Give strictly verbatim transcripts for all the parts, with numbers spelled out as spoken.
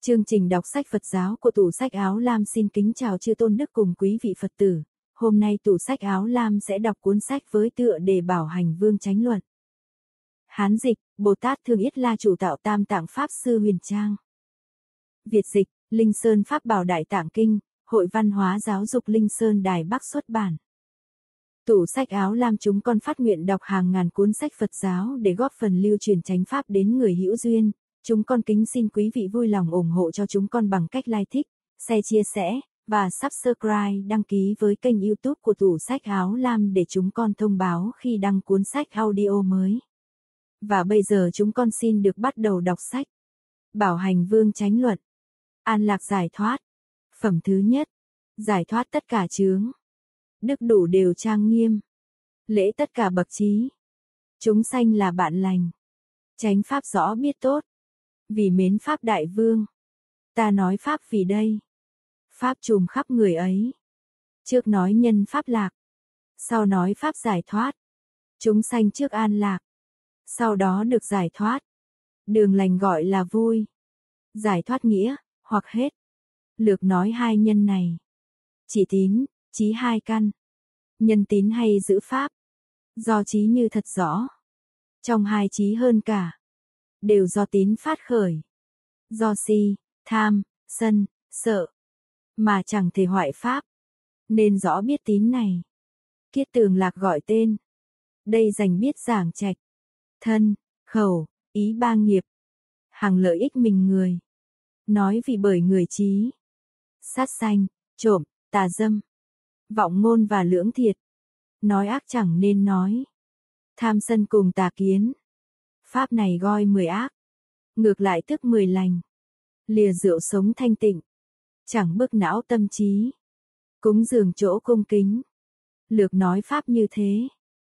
Chương trình đọc sách Phật giáo của Tủ Sách Áo Lam xin kính chào chư tôn đức cùng quý vị Phật tử. Hôm nay Tủ Sách Áo Lam sẽ đọc cuốn sách với tựa đề Bảo Hành Vương Chánh Luận. Hán dịch, Bồ Tát Thương Yết La Chủ Tạo Tam Tạng Pháp Sư Huyền Trang. Việt dịch, Linh Sơn Pháp Bảo Đại Tạng Kinh, Hội Văn hóa Giáo dục Linh Sơn Đài Bắc xuất bản. Tủ Sách Áo Lam chúng con phát nguyện đọc hàng ngàn cuốn sách Phật giáo để góp phần lưu truyền chánh pháp đến người hữu duyên. Chúng con kính xin quý vị vui lòng ủng hộ cho chúng con bằng cách like thích, share chia sẻ, và subscribe đăng ký với kênh YouTube của Tủ Sách Áo Lam để chúng con thông báo khi đăng cuốn sách audio mới. Và bây giờ chúng con xin được bắt đầu đọc sách. Bảo Hành Vương Chánh Luận. An lạc giải thoát. Phẩm thứ nhất. Giải thoát tất cả chướng. Đức đủ đều trang nghiêm. Lễ tất cả bậc trí. Chúng sanh là bạn lành. Chánh pháp rõ biết tốt. Vì mến Pháp Đại Vương. Ta nói Pháp vì đây. Pháp trùm khắp người ấy. Trước nói nhân Pháp lạc. Sau nói Pháp giải thoát. Chúng sanh trước an lạc. Sau đó được giải thoát. Đường lành gọi là vui. Giải thoát nghĩa, hoặc hết. Lược nói hai nhân này. Chỉ tín, trí hai căn. Nhân tín hay giữ Pháp. Do trí như thật rõ. Trong hai trí hơn cả. Đều do tín phát khởi. Do si, tham, sân, sợ. Mà chẳng thể hoại Pháp. Nên rõ biết tín này. Kiết Tường Lạc gọi tên. Đây dành biết giảng trạch. Thân, khẩu, ý ba nghiệp. Hằng lợi ích mình người. Nói vì bởi người trí. Sát sanh, trộm, tà dâm. Vọng ngôn và lưỡng thiệt. Nói ác chẳng nên nói. Tham sân cùng tà kiến. Pháp này goi mười ác. Ngược lại tức mười lành. Lìa rượu sống thanh tịnh. Chẳng bức não tâm trí. Cúng dường chỗ cung kính. Lược nói Pháp như thế.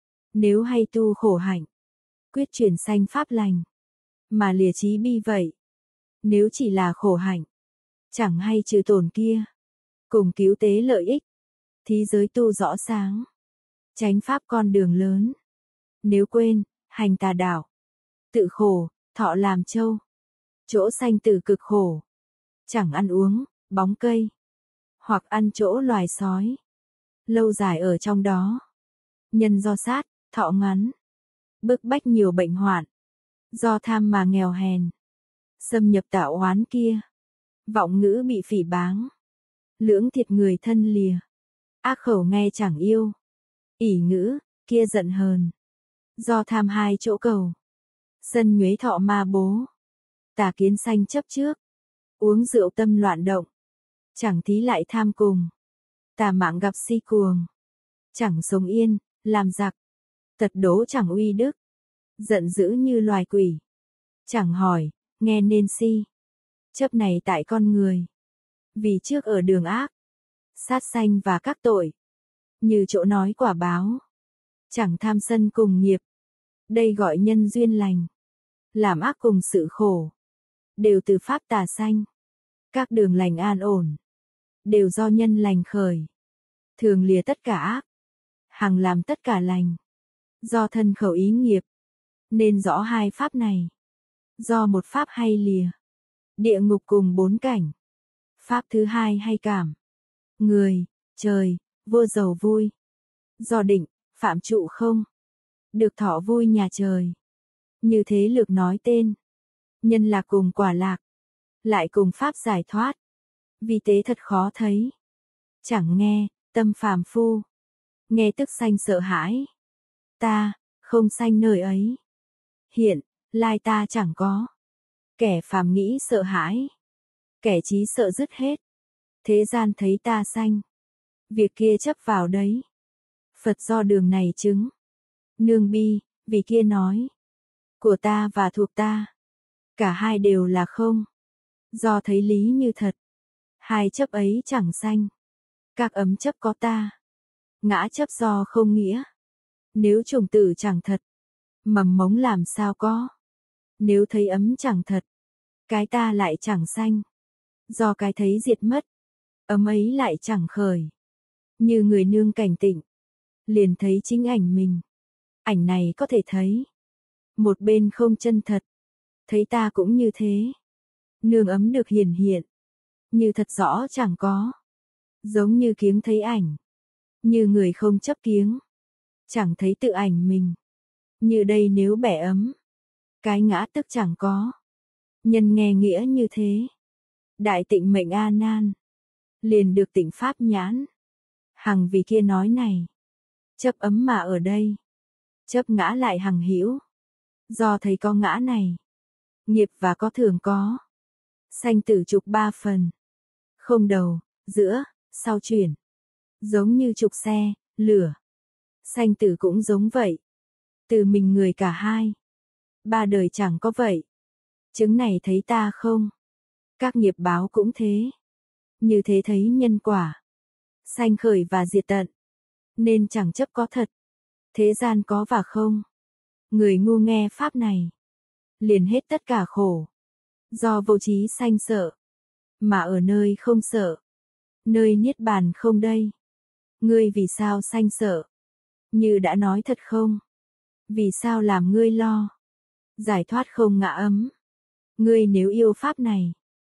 Nếu hay tu khổ hạnh. Quyết chuyển sanh Pháp lành. Mà lìa trí bi vậy. Nếu chỉ là khổ hạnh. Chẳng hay trừ tổn kia. Cùng cứu tế lợi ích. Thí giới tu rõ sáng. Chánh Pháp con đường lớn. Nếu quên, hành tà đạo. Tự khổ, thọ làm trâu. Chỗ sanh tử cực khổ. Chẳng ăn uống, bóng cây. Hoặc ăn chỗ loài sói. Lâu dài ở trong đó. Nhân do sát, thọ ngắn. Bức bách nhiều bệnh hoạn. Do tham mà nghèo hèn. Xâm nhập tạo oán kia. Vọng ngữ bị phỉ báng. Lưỡng thiệt người thân lìa. Ác khẩu nghe chẳng yêu. ỷ ngữ, kia giận hờn. Do tham hai chỗ cầu. Sân nhuế thọ ma bố. Tà kiến sanh chấp trước. Uống rượu tâm loạn động. Chẳng thí lại tham cùng. Tà mạng gặp si cuồng. Chẳng sống yên, làm giặc. Tật đố chẳng uy đức. Giận dữ như loài quỷ. Chẳng hỏi, nghe nên si. Chấp này tại con người. Vì trước ở đường ác. Sát sanh và các tội. Như chỗ nói quả báo. Chẳng tham sân cùng nghiệp. Đây gọi nhân duyên lành. Làm ác cùng sự khổ. Đều từ Pháp tà sanh. Các đường lành an ổn. Đều do nhân lành khởi. Thường lìa tất cả ác. Hằng làm tất cả lành. Do thân khẩu ý nghiệp. Nên rõ hai Pháp này. Do một Pháp hay lìa. Địa ngục cùng bốn cảnh. Pháp thứ hai hay cảm. Người, trời, vô giàu vui. Do định, phạm trụ không. Được thọ vui nhà trời. Như thế lược nói tên. Nhân lạc cùng quả lạc. Lại cùng Pháp giải thoát. Vì tế thật khó thấy. Chẳng nghe, tâm phàm phu. Nghe tức sanh sợ hãi. Ta, không sanh nơi ấy. Hiện, lai ta chẳng có. Kẻ phàm nghĩ sợ hãi. Kẻ trí sợ dứt hết. Thế gian thấy ta sanh. Việc kia chấp vào đấy. Phật do đường này chứng. Nương bi, vì kia nói. Của ta và thuộc ta. Cả hai đều là không. Do thấy lý như thật. Hai chấp ấy chẳng sanh. Các ấm chấp có ta. Ngã chấp do không nghĩa. Nếu chủng tử chẳng thật. Mầm mống làm sao có. Nếu thấy ấm chẳng thật. Cái ta lại chẳng sanh. Do cái thấy diệt mất. Ấm ấy lại chẳng khởi. Như người nương cảnh tịnh. Liền thấy chính ảnh mình. Ảnh này có thể thấy. Một bên không chân thật. Thấy ta cũng như thế. Nương ấm được hiển hiện. Như thật rõ chẳng có. Giống như kiếng thấy ảnh. Như người không chấp kiếng. Chẳng thấy tự ảnh mình. Như đây nếu bẻ ấm. Cái ngã tức chẳng có. Nhân nghe nghĩa như thế. Đại tịnh mệnh A Nan. Liền được tịnh pháp nhãn. Hằng vì kia nói này. Chấp ấm mà ở đây. Chấp ngã lại hằng hữu. Do thấy có ngã này. Nghiệp và có thường có. Sanh tử trục ba phần. Không đầu, giữa, sau chuyển. Giống như trục xe, lửa. Sanh tử cũng giống vậy. Từ mình người cả hai. Ba đời chẳng có vậy. Chứng này thấy ta không? Các nghiệp báo cũng thế. Như thế thấy nhân quả. Sanh khởi và diệt tận. Nên chẳng chấp có thật. Thế gian có và không. Người ngu nghe pháp này. Liền hết tất cả khổ. Do vô trí sanh sợ. Mà ở nơi không sợ. Nơi niết bàn không đây. Ngươi vì sao sanh sợ? Như đã nói thật không? Vì sao làm ngươi lo? Giải thoát không ngã ấm. Ngươi nếu yêu pháp này.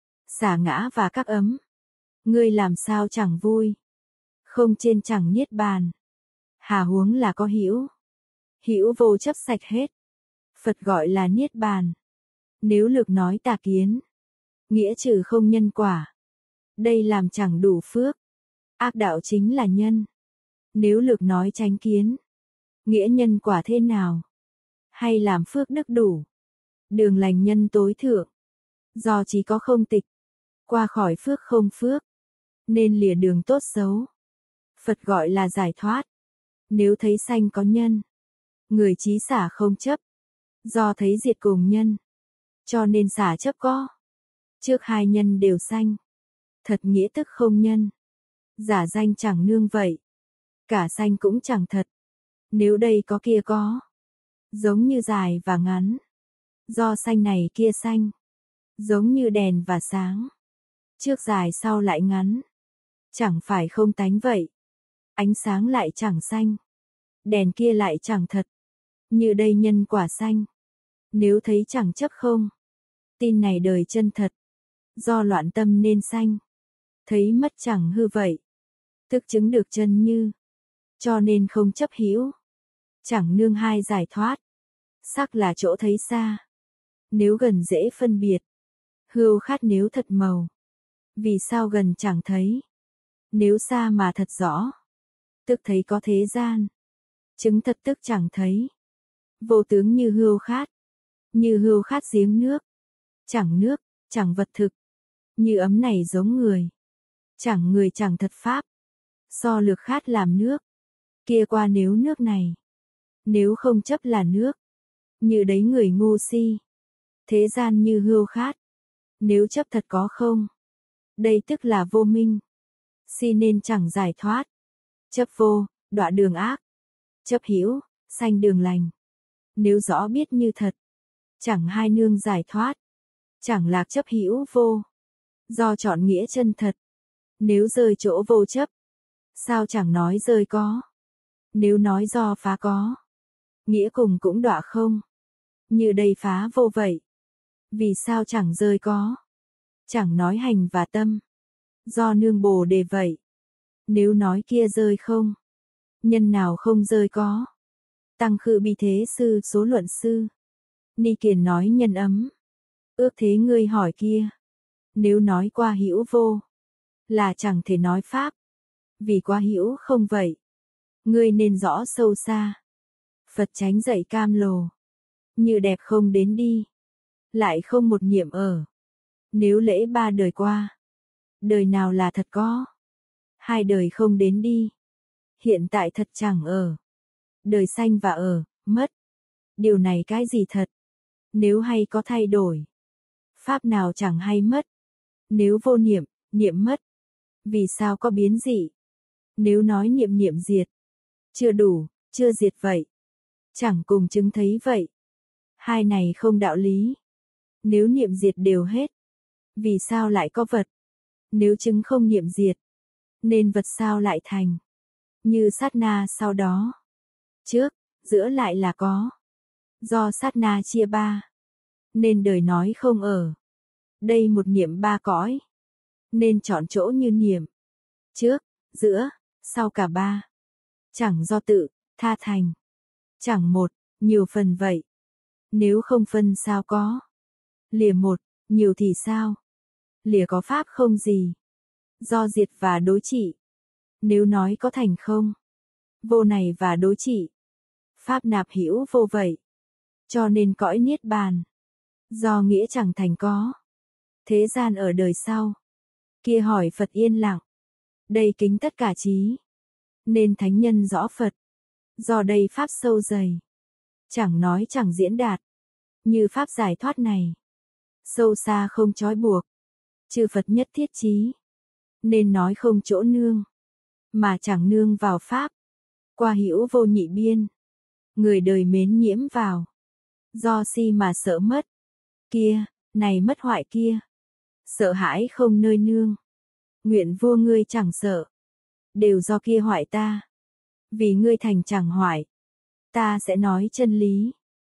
Xả ngã và các ấm. Ngươi làm sao chẳng vui. Không trên chẳng niết bàn. Hà huống là có hữu. Hữu vô chấp sạch hết. Phật gọi là niết bàn. Nếu lược nói tà kiến. Nghĩa trừ không nhân quả. Đây làm chẳng đủ phước. Ác đạo chính là nhân. Nếu lược nói chánh kiến. Nghĩa nhân quả thế nào? Hay làm phước đức đủ. Đường lành nhân tối thượng. Do chỉ có không tịch. Qua khỏi phước không phước. Nên lìa đường tốt xấu. Phật gọi là giải thoát. Nếu thấy sanh có nhân. Người trí xả không chấp. Do thấy diệt cùng nhân. Cho nên xả chấp có. Trước hai nhân đều sanh. Thật nghĩa tức không nhân. Giả danh chẳng nương vậy. Cả sanh cũng chẳng thật. Nếu đây có kia có. Giống như dài và ngắn. Do sanh này kia sanh. Giống như đèn và sáng. Trước dài sau lại ngắn. Chẳng phải không tánh vậy. Ánh sáng lại chẳng sanh. Đèn kia lại chẳng thật. Như đây nhân quả sanh. Nếu thấy chẳng chấp không. Tin này đời chân thật. Do loạn tâm nên sanh. Thấy mất chẳng hư vậy. Tức chứng được chân như. Cho nên không chấp hữu. Chẳng nương hai giải thoát. Sắc là chỗ thấy xa. Nếu gần dễ phân biệt. Hưu khát nếu thật màu. Vì sao gần chẳng thấy. Nếu xa mà thật rõ. Tức thấy có thế gian. Chứng thật tức chẳng thấy. Vô tướng như hưu khát. Như hưu khát giếng nước. Chẳng nước, chẳng vật thực. Như ấm này giống người. Chẳng người chẳng thật pháp. So lược khát làm nước. Kia qua nếu nước này. Nếu không chấp là nước. Như đấy người ngu si. Thế gian như hưu khát. Nếu chấp thật có không. Đây tức là vô minh. Si nên chẳng giải thoát. Chấp vô, đọa đường ác. Chấp hữu, sanh đường lành. Nếu rõ biết như thật. Chẳng hai nương giải thoát. Chẳng lạc chấp hữu vô. Do chọn nghĩa chân thật. Nếu rơi chỗ vô chấp. Sao chẳng nói rơi có. Nếu nói do phá có. Nghĩa cùng cũng đọa không. Như đây phá vô vậy. Vì sao chẳng rơi có. Chẳng nói hành và tâm. Do nương bồ đề vậy. Nếu nói kia rơi không. Nhân nào không rơi có. Tăng khự bi thế sư số luận sư. Ni kiền nói nhân ấm. Ước thế ngươi hỏi kia. Nếu nói qua hữu vô. Là chẳng thể nói pháp. Vì qua hữu không vậy. Ngươi nên rõ sâu xa. Phật chánh dạy cam lồ. Như đẹp không đến đi. Lại không một niệm ở. Nếu lễ ba đời qua. Đời nào là thật có. Hai đời không đến đi. Hiện tại thật chẳng ở. Đời sanh và ở, mất. Điều này cái gì thật? Nếu hay có thay đổi. Pháp nào chẳng hay mất. Nếu vô niệm, niệm mất. Vì sao có biến dị? Nếu nói niệm niệm diệt. Chưa đủ, chưa diệt vậy. Chẳng cùng chứng thấy vậy. Hai này không đạo lý. Nếu niệm diệt đều hết. Vì sao lại có vật? Nếu chứng không niệm diệt. Nên vật sao lại thành? Như sát na sau đó. Trước, giữa lại là có. Do sát na chia ba. Nên đời nói không ở. Đây một niệm ba cõi. Nên chọn chỗ như niệm. Trước, giữa, sau cả ba. Chẳng do tự, tha thành. Chẳng một, nhiều phần vậy. Nếu không phân sao có. Lìa một, nhiều thì sao? Lìa có pháp không gì. Do diệt và đối trị. Nếu nói có thành không. Vô này và đối trị. Pháp nạp hữu vô vậy. Cho nên cõi niết bàn. Do nghĩa chẳng thành có. Thế gian ở đời sau. Kia hỏi Phật yên lặng. Đây kính tất cả trí. Nên thánh nhân rõ Phật. Do đây pháp sâu dày. Chẳng nói chẳng diễn đạt. Như pháp giải thoát này. Sâu xa không trói buộc. Chư Phật nhất thiết chí. Nên nói không chỗ nương. Mà chẳng nương vào pháp. Qua hữu vô nhị biên. Người đời mến nhiễm vào. Do si mà sợ mất. Kia, này mất hoại kia. Sợ hãi không nơi nương. Nguyện vua ngươi chẳng sợ. Đều do kia hoại ta. Vì ngươi thành chẳng hoại. Ta sẽ nói chân lý.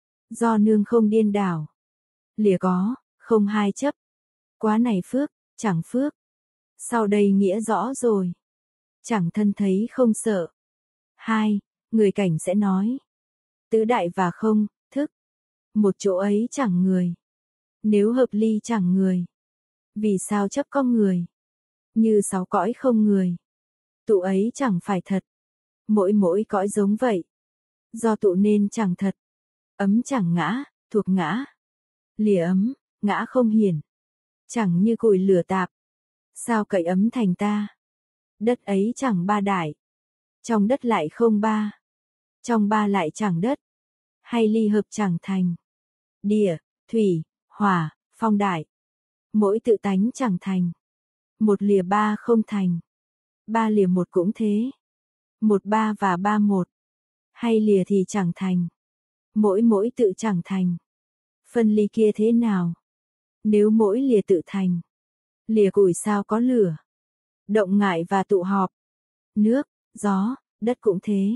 Do nương không điên đảo. Lìa có, không hai chấp. Quá này phước, chẳng phước. Sau đây nghĩa rõ rồi. Chẳng thân thấy không sợ. Hai, người cảnh sẽ nói. Tứ đại và không, thức. Một chỗ ấy chẳng người. Nếu hợp ly chẳng người. Vì sao chấp con người? Như sáu cõi không người. Tụ ấy chẳng phải thật. Mỗi mỗi cõi giống vậy. Do tụ nên chẳng thật. Ấm chẳng ngã, thuộc ngã. Lìa ấm, ngã không hiển. Chẳng như củi lửa tạp. Sao cậy ấm thành ta? Đất ấy chẳng ba đại. Trong đất lại không ba. Trong ba lại chẳng đất. Hay ly hợp chẳng thành. Địa, thủy, hỏa, phong đại. Mỗi tự tánh chẳng thành. Một lìa ba không thành. Ba lìa một cũng thế. Một ba và ba một. Hay lìa thì chẳng thành. Mỗi mỗi tự chẳng thành. Phân ly kia thế nào? Nếu mỗi lìa tự thành. Lìa củi sao có lửa. Động ngại và tụ họp. Nước, gió, đất cũng thế.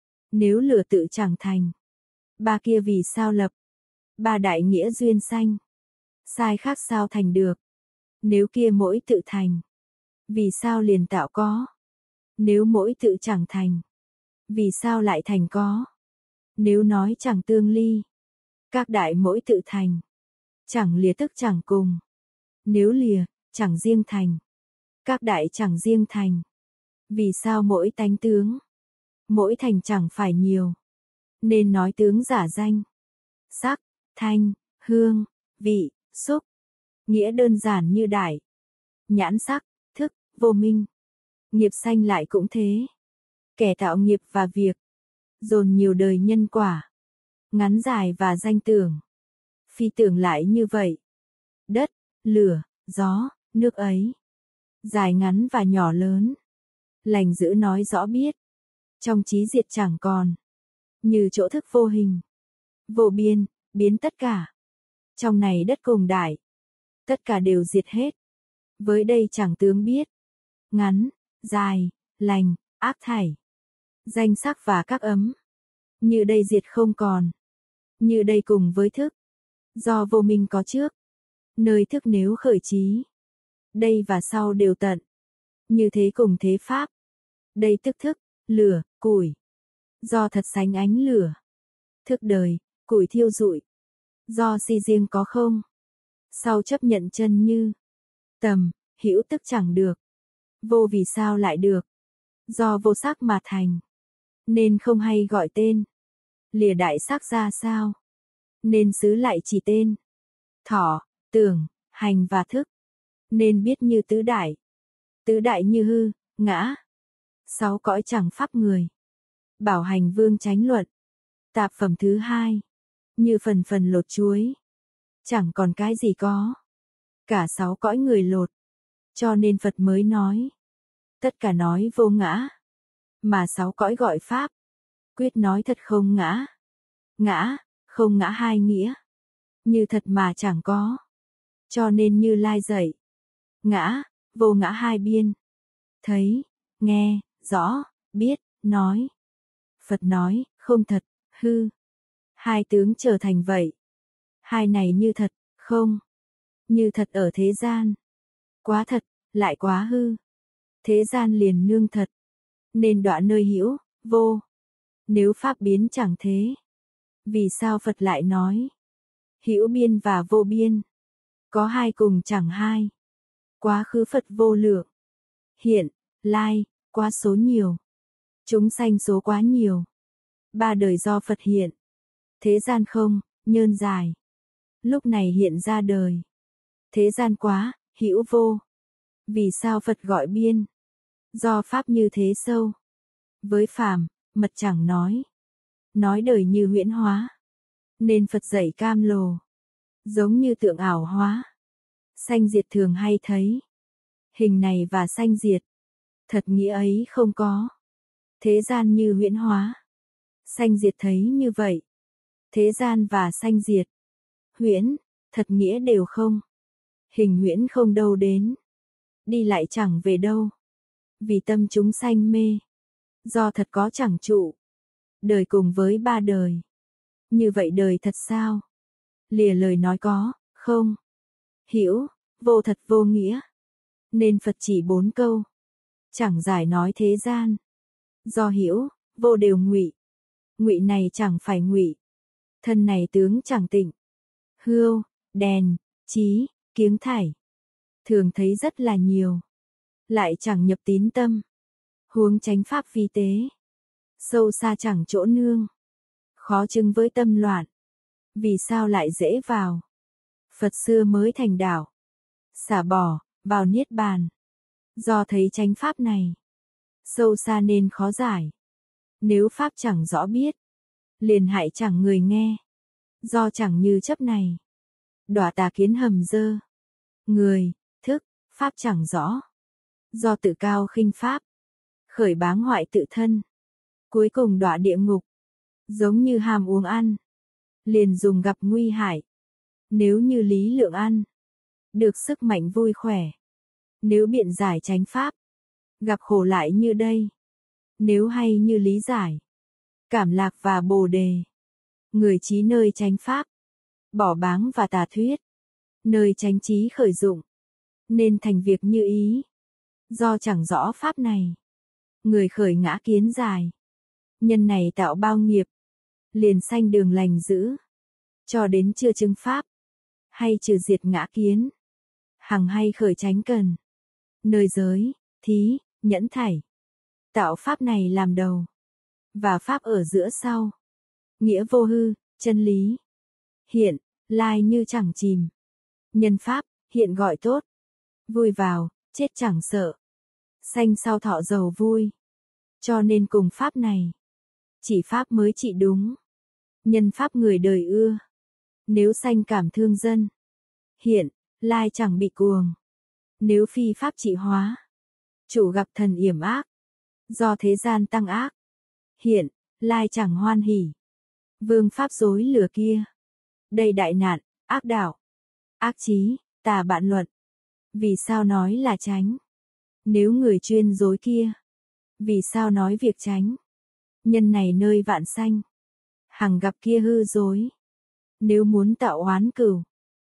Nếu lửa tự chẳng thành. Ba kia vì sao lập. Ba đại nghĩa duyên sanh. Sai khác sao thành được. Nếu kia mỗi tự thành. Vì sao liền tạo có. Nếu mỗi tự chẳng thành. Vì sao lại thành có. Nếu nói chẳng tương ly. Các đại mỗi tự thành. Chẳng lìa tức chẳng cùng. Nếu lìa, chẳng riêng thành. Các đại chẳng riêng thành. Vì sao mỗi tánh tướng. Mỗi thành chẳng phải nhiều. Nên nói tướng giả danh. Sắc, thanh, hương, vị, xúc. Nghĩa đơn giản như đại. Nhãn sắc, thức, vô minh. Nghiệp sanh lại cũng thế. Kẻ tạo nghiệp và việc. Dồn nhiều đời nhân quả. Ngắn dài và danh tưởng. Phi tưởng lại như vậy. Đất, lửa, gió, nước ấy. Dài ngắn và nhỏ lớn. Lành dữ nói rõ biết. Trong trí diệt chẳng còn. Như chỗ thức vô hình. Vô biên, biến tất cả. Trong này đất cùng đại. Tất cả đều diệt hết. Với đây chẳng tướng biết. Ngắn, dài, lành, ác thảy. Danh sắc và các ấm. Như đây diệt không còn. Như đây cùng với thức. Do vô minh có trước. Nơi thức nếu khởi trí. Đây và sau đều tận. Như thế cùng thế pháp. Đây tức thức, lửa, củi. Do thật sánh ánh lửa. Thức đời, củi thiêu rụi. Do si riêng có không. Sau chấp nhận chân như. Tầm, hữu tức chẳng được. Vô vì sao lại được. Do vô sắc mà thành. Nên không hay gọi tên. Lìa đại sắc ra sao. Nên xứ lại chỉ tên. Thọ, tưởng, hành và thức. Nên biết như tứ đại. Tứ đại như hư, ngã. Sáu cõi chẳng pháp người. Bảo hành vương chánh luận. Tạp phẩm thứ hai. Như phần phần lột chuối. Chẳng còn cái gì có. Cả sáu cõi người lột. Cho nên Phật mới nói. Tất cả nói vô ngã. Mà sáu cõi gọi pháp. Quyết nói thật không ngã. Ngã, không ngã hai nghĩa. Như thật mà chẳng có. Cho nên Như Lai dạy. Ngã, vô ngã hai biên. Thấy, nghe, rõ, biết, nói. Phật nói, không thật, hư. Hai tướng trở thành vậy. Hai này như thật, không. Như thật ở thế gian. Quá thật, lại quá hư. Thế gian liền nương thật. Nên đọa nơi hữu, vô. Nếu pháp biến chẳng thế. Vì sao Phật lại nói. Hữu biên và vô biên. Có hai cùng chẳng hai. Quá khứ Phật vô lượng. Hiện, lai, quá số nhiều. Chúng sanh số quá nhiều. Ba đời do Phật hiện. Thế gian không, nhơn dài. Lúc này hiện ra đời. Thế gian quá, hữu vô. Vì sao Phật gọi biên? Do pháp như thế sâu. Với phàm, mật chẳng nói. Nói đời như huyễn hóa. Nên Phật dạy cam lồ. Giống như tượng ảo hóa. Sanh diệt thường hay thấy. Hình này và sanh diệt. Thật nghĩa ấy không có. Thế gian như huyễn hóa. Sanh diệt thấy như vậy. Thế gian và sanh diệt. Huyễn, thật nghĩa đều không. Hình huyễn không đâu đến. Đi lại chẳng về đâu. Vì tâm chúng sanh mê. Do thật có chẳng trụ. Đời cùng với ba đời. Như vậy đời thật sao? Lìa lời nói có, không. Hữu, vô thật vô nghĩa. Nên Phật chỉ bốn câu. Chẳng giải nói thế gian. Do hữu, vô đều ngụy. Ngụy này chẳng phải ngụy. Thân này tướng chẳng tịnh. Hươu, đèn, trí, kiếng thảy. Thường thấy rất là nhiều. Lại chẳng nhập tín tâm. Huống chánh pháp vi tế. Sâu xa chẳng chỗ nương. Khó chứng với tâm loạn. Vì sao lại dễ vào? Phật xưa mới thành đạo. Xả bỏ, vào niết bàn. Do thấy chánh pháp này. Sâu xa nên khó giải. Nếu pháp chẳng rõ biết. Liền hại chẳng người nghe. Do chẳng như chấp này. Đọa tà kiến hầm dơ. Người, thức, pháp chẳng rõ. Do tự cao khinh pháp. Khởi báng hoại tự thân. Cuối cùng đọa địa ngục. Giống như ham uống ăn. Liền dùng gặp nguy hại. Nếu như lý lượng ăn. Được sức mạnh vui khỏe. Nếu biện giải chánh pháp. Gặp khổ lại như đây. Nếu hay như lý giải. Cảm lạc và bồ đề. Người trí nơi chánh pháp. Bỏ báng và tà thuyết. Nơi chánh trí khởi dụng. Nên thành việc như ý. Do chẳng rõ pháp này. Người khởi ngã kiến dài. Nhân này tạo bao nghiệp. Liền sanh đường lành dữ. Cho đến chưa chứng pháp. Hay trừ diệt ngã kiến. Hằng hay khởi chánh cần. Nơi giới, thí, nhẫn thảy. Tạo pháp này làm đầu. Và pháp ở giữa sau. Nghĩa vô hư, chân lý. Hiện, lai như chẳng chìm. Nhân pháp, hiện gọi tốt. Vui vào, chết chẳng sợ. Sanh sau thọ giàu vui. Cho nên cùng pháp này. Chỉ pháp mới trị đúng. Nhân pháp người đời ưa. Nếu sanh cảm thương dân. Hiện, lai chẳng bị cuồng. Nếu phi pháp trị hóa. Chủ gặp thần yểm ác. Do thế gian tăng ác. Hiện, lai chẳng hoan hỉ. Vương pháp dối lừa kia. Đây đại nạn, ác đạo. Ác chí, tà bạn luận. Vì sao nói là chánh? Nếu người chuyên dối kia. Vì sao nói việc chánh? Nhân này nơi vạn sanh. Hằng gặp kia hư dối. Nếu muốn tạo oán cừu.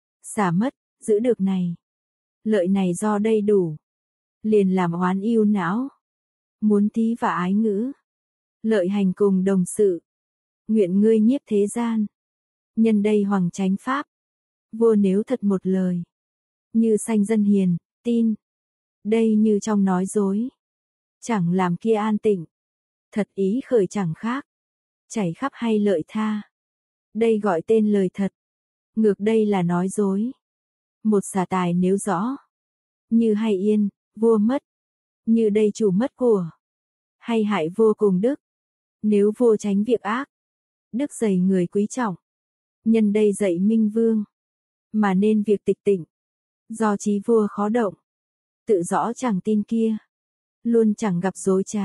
Xả mất, giữ được này. Lợi này do đây đủ. Liền làm oán yêu não. Muốn thí và ái ngữ. Lợi hành cùng đồng sự. Nguyện ngươi nhiếp thế gian. Nhân đây hoàng chánh pháp. Vua nếu thật một lời. Như sanh dân hiền, tin. Đây như trong nói dối. Chẳng làm kia an tịnh. Thật ý khởi chẳng khác. Chảy khắp hay lợi tha. Đây gọi tên lời thật. Ngược đây là nói dối. Một xả tài nếu rõ. Như hay yên, vua mất. Như đây chủ mất của. Hay hại vua cùng đức. Nếu vua tránh việc ác. Đức dày người quý trọng. Nhân đây dạy minh vương. Mà nên việc tịch tịnh. Do trí vua khó động. Tự rõ chẳng tin kia. Luôn chẳng gặp dối trá.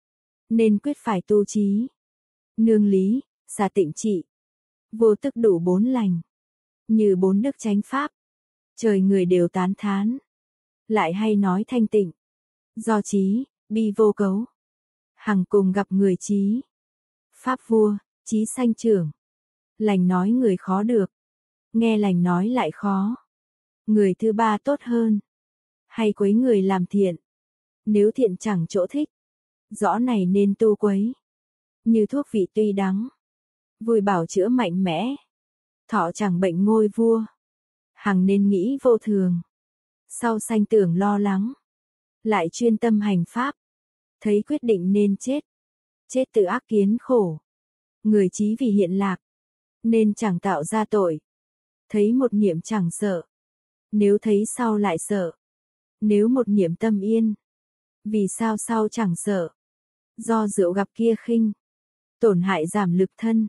Nên quyết phải tu trí. Nương lý, xả tịnh trị. Vô tức đủ bốn lành. Như bốn đức chánh pháp. Trời người đều tán thán. Lại hay nói thanh tịnh. Do trí, bi vô cấu. Hằng cùng gặp người trí. Pháp vua, trí sanh trưởng. Lành nói người khó được. Nghe lành nói lại khó. Người thứ ba tốt hơn. Hay quấy người làm thiện. Nếu thiện chẳng chỗ thích, rõ này nên tu quấy. Như thuốc vị tuy đắng, vui bảo chữa mạnh mẽ. Thọ chẳng bệnh ngôi vua, hằng nên nghĩ vô thường. Sau sanh tưởng lo lắng, lại chuyên tâm hành pháp. Thấy quyết định nên chết, chết tự ác kiến khổ. Người chí vì hiện lạc, nên chẳng tạo ra tội. Thấy một niệm chẳng sợ, nếu thấy sau lại sợ. Nếu một niệm tâm yên, vì sao sau chẳng sợ. Do rượu gặp kia khinh, tổn hại giảm lực thân.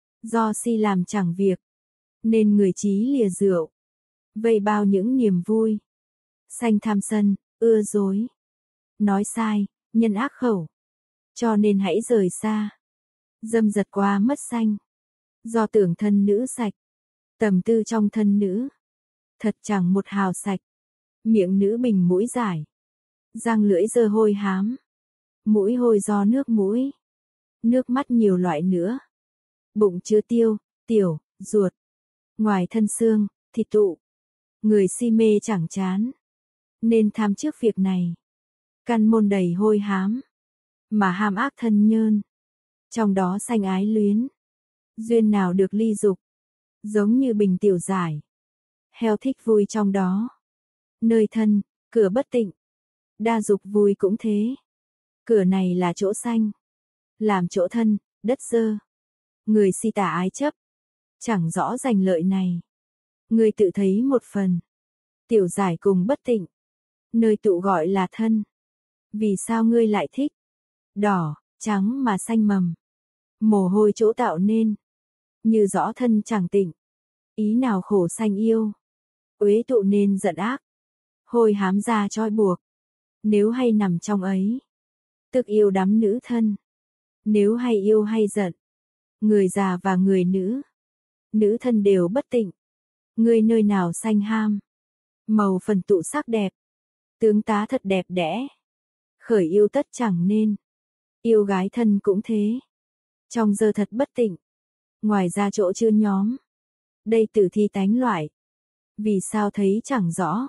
Do si làm chẳng việc, nên người chí lìa rượu. Vây bao những niềm vui, sanh tham sân, ưa dối. Nói sai, nhân ác khẩu, cho nên hãy rời xa. Dâm dật qua mất sanh, do tưởng thân nữ sạch. Tầm tư trong thân nữ, thật chẳng một hào sạch. Miệng nữ bình mũi giải, răng lưỡi dơ hôi hám. Mũi hôi do nước mũi, nước mắt nhiều loại nữa. Bụng chứa tiêu, tiểu, ruột. Ngoài thân xương, thịt tụ. Người si mê chẳng chán, nên tham trước việc này. Căn môn đầy hôi hám, mà ham ác thân nhơn. Trong đó sanh ái luyến, duyên nào được ly dục. Giống như bình tiểu giải, heo thích vui trong đó. Nơi thân, cửa bất tịnh, đa dục vui cũng thế. Cửa này là chỗ sanh, làm chỗ thân, đất dơ. Người si tà ái chấp, chẳng rõ giành lợi này. Người tự thấy một phần, tiểu giải cùng bất tịnh. Nơi tụ gọi là thân, vì sao ngươi lại thích? Đỏ, trắng mà xanh mầm, mồ hôi chỗ tạo nên. Như rõ thân chẳng tịnh, ý nào khổ sanh yêu. Uế tụ nên giận ác, hôi hám ra trói buộc. Nếu hay nằm trong ấy, tức yêu đắm nữ thân. Nếu hay yêu hay giận, người già và người nữ, nữ thân đều bất tịnh. Ngươi nơi nào sanh ham, màu phần tụ sắc đẹp, tướng tá thật đẹp đẽ. Khởi yêu tất chẳng nên, yêu gái thân cũng thế. Trong giờ thật bất tịnh, ngoài ra chỗ chưa nhóm. Đây tử thi tánh loại, vì sao thấy chẳng rõ.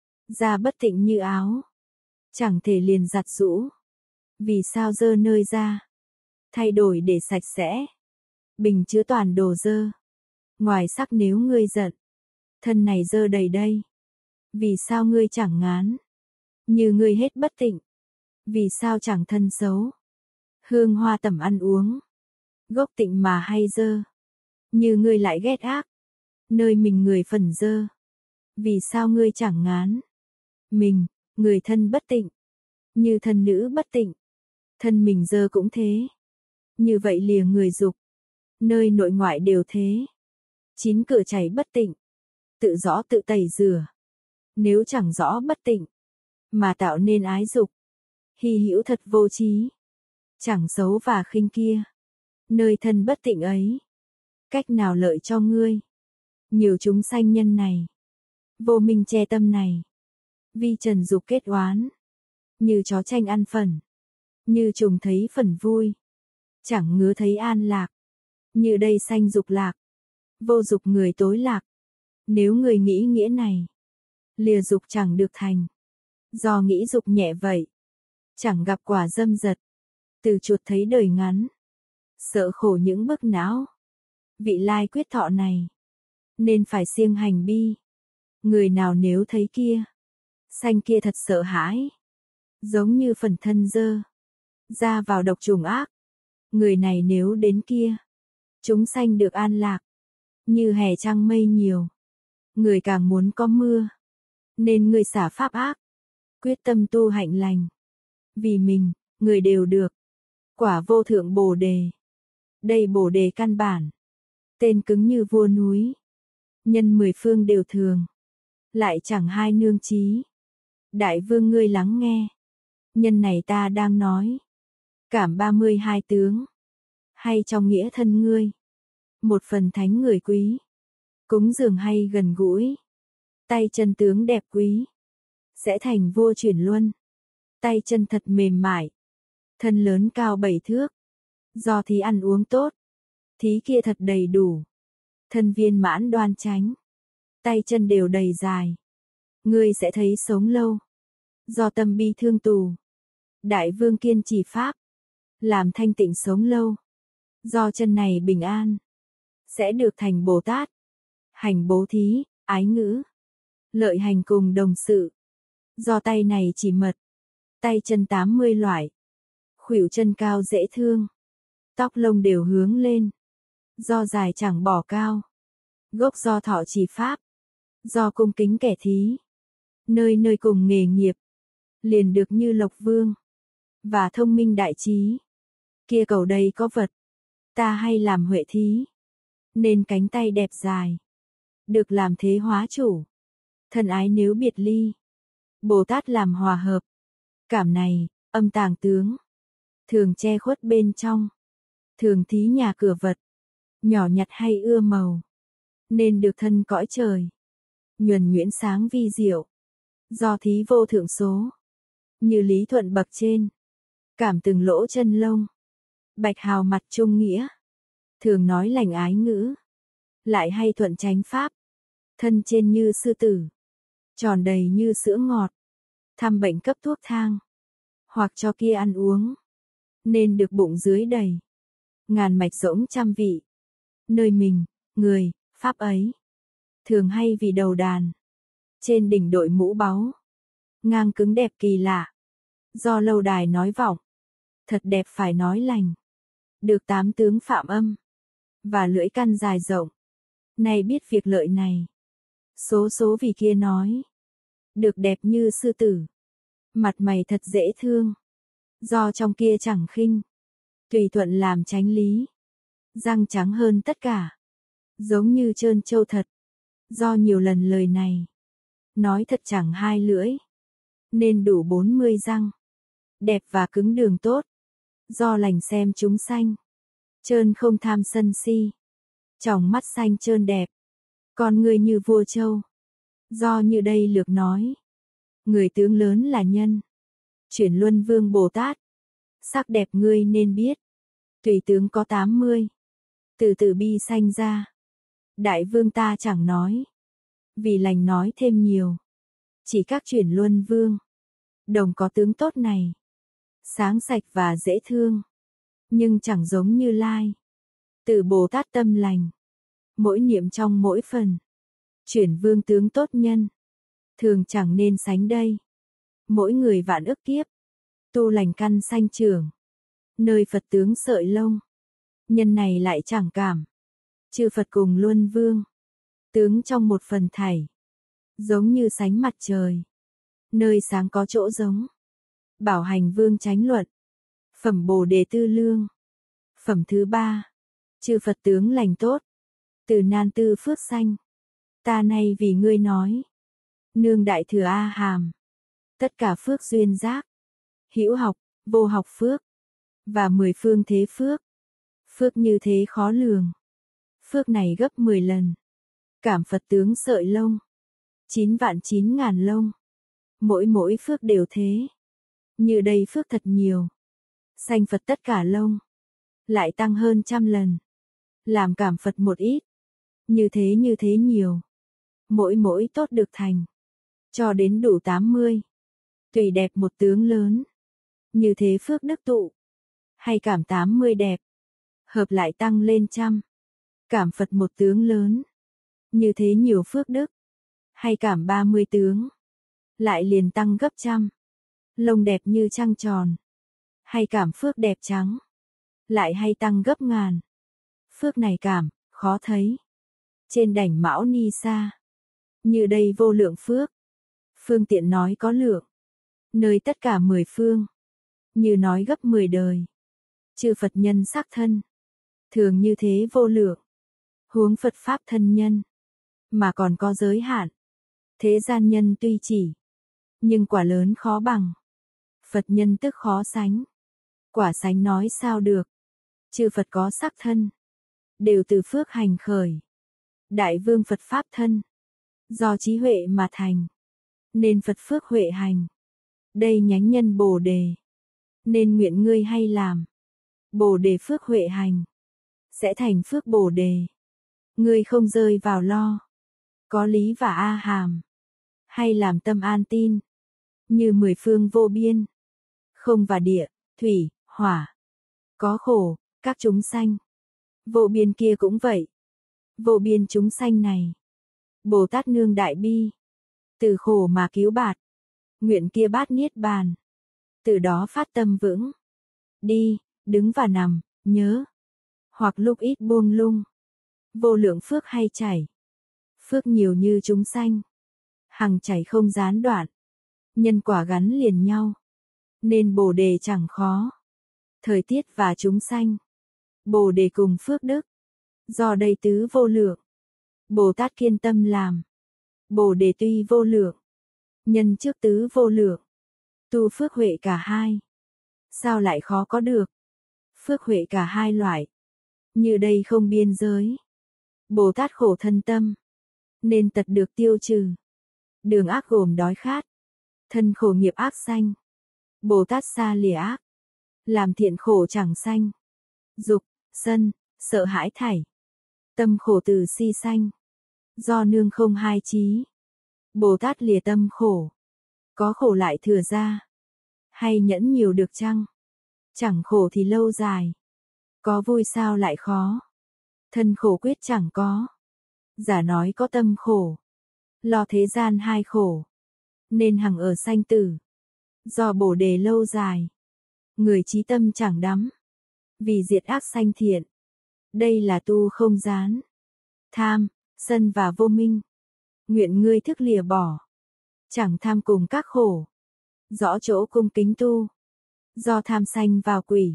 Da bất tịnh như áo, chẳng thể liền giặt rũ. Vì sao dơ nơi da, thay đổi để sạch sẽ. Bình chứa toàn đồ dơ, ngoài sắc nếu ngươi giận, thân này dơ đầy đây. Vì sao ngươi chẳng ngán, như ngươi hết bất tịnh. Vì sao chẳng thân xấu, hương hoa tẩm ăn uống. Gốc tịnh mà hay dơ, như ngươi lại ghét ác. Nơi mình người phần dơ, vì sao ngươi chẳng ngán. Mình, người thân bất tịnh, như thân nữ bất tịnh. Thân mình dơ cũng thế, như vậy lìa người dục. Nơi nội ngoại đều thế, chín cửa chảy bất tịnh. Tự rõ tự tẩy rửa, nếu chẳng rõ bất tịnh, mà tạo nên ái dục. Hy hữu thật vô trí, chẳng xấu và khinh kia. Nơi thân bất tịnh ấy, cách nào lợi cho ngươi. Nhiều chúng sanh nhân này, vô minh che tâm này. Vi trần dục kết oán, như chó tranh ăn phần. Như trùng thấy phần vui, chẳng ngứa thấy an lạc. Như đây sanh dục lạc, vô dục người tối lạc. Nếu người nghĩ nghĩa này, lìa dục chẳng được thành. Do nghĩ dục nhẹ vậy, chẳng gặp quả dâm dật. Từ chuột thấy đời ngắn, sợ khổ những bức não. Vị lai quyết thọ này, nên phải siêng hành bi. Người nào nếu thấy kia, sanh kia thật sợ hãi. Giống như phần thân dơ, ra vào độc trùng ác. Người này nếu đến kia, chúng sanh được an lạc. Như hè trăng mây nhiều, người càng muốn có mưa. Nên người xả pháp ác, quyết tâm tu hạnh lành. Vì mình, người đều được quả vô thượng bồ đề. Đây bồ đề căn bản, tên cứng như vua núi. Nhân mười phương đều thường, lại chẳng hai nương chí. Đại vương ngươi lắng nghe, nhân này ta đang nói. Cảm ba mươi hai tướng, hay trong nghĩa thân ngươi. Một phần thánh người quý, cúng dường hay gần gũi. Tay chân tướng đẹp quý, sẽ thành vua chuyển luân. Tay chân thật mềm mại, thân lớn cao bảy thước. Do thí ăn uống tốt, thí kia thật đầy đủ. Thân viên mãn đoan chánh, tay chân đều đầy dài. ngươi sẽ thấy sống lâu. Do tâm bi thương tù, đại vương kiên trì pháp, làm thanh tịnh sống lâu. Do chân này bình an, sẽ được thành Bồ Tát. Hành bố thí, ái ngữ, lợi hành cùng đồng sự. Do tay này chỉ mật, tay chân tám mươi loại. Khuỷu chân cao dễ thương, tóc lông đều hướng lên. Do dài chẳng bỏ cao, gốc do thọ trì pháp. Do cung kính kẻ thí, nơi nơi cùng nghề nghiệp, liền được như lộc vương, và thông minh đại trí. Kia cầu đây có vật, ta hay làm huệ thí, nên cánh tay đẹp dài, được làm thế hóa chủ. Thân ái nếu biệt ly, Bồ Tát làm hòa hợp. Cảm này, âm tàng tướng, thường che khuất bên trong, thường thí nhà cửa vật, nhỏ nhặt hay ưa màu, nên được thân cõi trời, nhuần nhuyễn sáng vi diệu. Do thí vô thượng số, như lý thuận bậc trên, cảm từng lỗ chân lông, bạch hào mặt trung nghĩa, thường nói lành ái ngữ, lại hay thuận chánh pháp. Thân trên như sư tử, tròn đầy như sữa ngọt, thăm bệnh cấp thuốc thang, hoặc cho kia ăn uống, nên được bụng dưới đầy. Ngàn mạch rỗng trăm vị, nơi mình, người, pháp ấy, thường hay vì đầu đàn, trên đỉnh đội mũ báu, ngang cứng đẹp kỳ lạ. Do lâu đài nói vọng, thật đẹp phải nói lành, được tám tướng phạm âm, và lưỡi căn dài rộng. Nay biết việc lợi này, số số vì kia nói, được đẹp như sư tử, mặt mày thật dễ thương. Do trong kia chẳng khinh, tùy thuận làm chánh lý, răng trắng hơn tất cả, giống như trơn châu thật. Do nhiều lần lời này, nói thật chẳng hai lưỡi, nên đủ bốn mươi răng, đẹp và cứng đường tốt. Do lành xem chúng sanh, trơn không tham sân si, tròng mắt xanh trơn đẹp, con người như vua châu. Do như đây lược nói, người tướng lớn là nhân, chuyển luân vương Bồ Tát, sắc đẹp ngươi nên biết, tùy tướng có tám mươi, từ từ bi sanh ra. Đại vương ta chẳng nói, vì lành nói thêm nhiều, chỉ các chuyển luân vương, đồng có tướng tốt này, sáng sạch và dễ thương, nhưng chẳng giống Như Lai. Từ Bồ Tát tâm lành, mỗi niệm trong mỗi phần, chuyển vương tướng tốt nhân, thường chẳng nên sánh đây. Mỗi người vạn ức kiếp, tu lành căn sanh trưởng, nơi Phật tướng sợi lông, nhân này lại chẳng cảm. Chư Phật cùng luân vương, tướng trong một phần thảy, giống như sánh mặt trời, nơi sáng có chỗ giống. Bảo hành vương chánh luận, phẩm Bồ Đề Tư Lương. Phẩm thứ ba, chư Phật tướng lành tốt, từ nan tư phước sanh. Ta nay vì ngươi nói, nương đại thừa A Hàm, tất cả phước duyên giác, hữu học, vô học phước, và mười phương thế phước. Phước như thế khó lường, phước này gấp mười lần. Cảm Phật tướng sợi lông, chín vạn chín ngàn lông, mỗi mỗi phước đều thế. Như đây phước thật nhiều, sanh Phật tất cả lông, lại tăng hơn trăm lần. Làm cảm Phật một ít, như thế như thế nhiều, mỗi mỗi tốt được thành, cho đến đủ tám mươi. Tùy đẹp một tướng lớn, như thế phước đức tụ, hay cảm tám mươi đẹp, hợp lại tăng lên trăm. Cảm Phật một tướng lớn, như thế nhiều phước đức, hay cảm ba mươi tướng, lại liền tăng gấp trăm. Lông đẹp như trăng tròn, hay cảm phước đẹp trắng, lại hay tăng gấp ngàn. Phước này cảm, khó thấy, trên đảnh Mão Ni Sa, như đây vô lượng phước. Phương tiện nói có lượng, nơi tất cả mười phương, như nói gấp mười đời. Chư Phật nhân sắc thân, thường như thế vô lượng, huống Phật Pháp thân nhân, mà còn có giới hạn. Thế gian nhân tuy chỉ, nhưng quả lớn khó bằng. Phật nhân tức khó sánh, quả sánh nói sao được. Chư Phật có sắc thân, đều từ phước hành khởi. Đại vương Phật Pháp thân, do trí huệ mà thành, nên Phật phước huệ hành. Đây nhánh nhân Bồ Đề, nên nguyện ngươi hay làm. Bồ Đề phước huệ hành, sẽ thành phước Bồ Đề. Ngươi không rơi vào lo, có lý và A Hàm, hay làm tâm an tin, như mười phương vô biên, không và địa, thủy, hỏa, có khổ, các chúng sanh. Vô biên kia cũng vậy. Vô biên chúng sanh này, Bồ Tát nương đại bi, từ khổ mà cứu bạt, nguyện kia bát niết bàn, từ đó phát tâm vững, đi, đứng và nằm, nhớ, hoặc lúc ít buông lung, vô lượng phước hay chảy, phước nhiều như chúng sanh, hằng chảy không gián đoạn, nhân quả gắn liền nhau, nên Bồ đề chẳng khó, thời tiết và chúng sanh, Bồ đề cùng phước đức, do đây tứ vô lượng, Bồ Tát kiên tâm làm, Bồ đề tuy vô lượng, nhân trước tứ vô lượng, tu phước huệ cả hai, sao lại khó có được, phước huệ cả hai loại, như đây không biên giới, Bồ Tát khổ thân tâm, nên tật được tiêu trừ, đường ác gồm đói khát, thân khổ nghiệp ác sanh, Bồ Tát xa lìa ác, làm thiện khổ chẳng sanh, dục, sân, sợ hãi thảy, tâm khổ từ si sanh, do nương không hai trí, Bồ Tát lìa tâm khổ, có khổ lại thừa ra, hay nhẫn nhiều được chăng, chẳng khổ thì lâu dài, có vui sao lại khó, thân khổ quyết chẳng có, giả nói có tâm khổ, lo thế gian hai khổ, nên hằng ở sanh tử, do Bồ đề lâu dài, người trí tâm chẳng đắm, vì diệt ác sanh thiện, đây là tu không gián, tham, sân và vô minh, nguyện ngươi thức lìa bỏ, chẳng tham cùng các khổ, rõ chỗ cung kính tu, do tham sanh vào quỷ,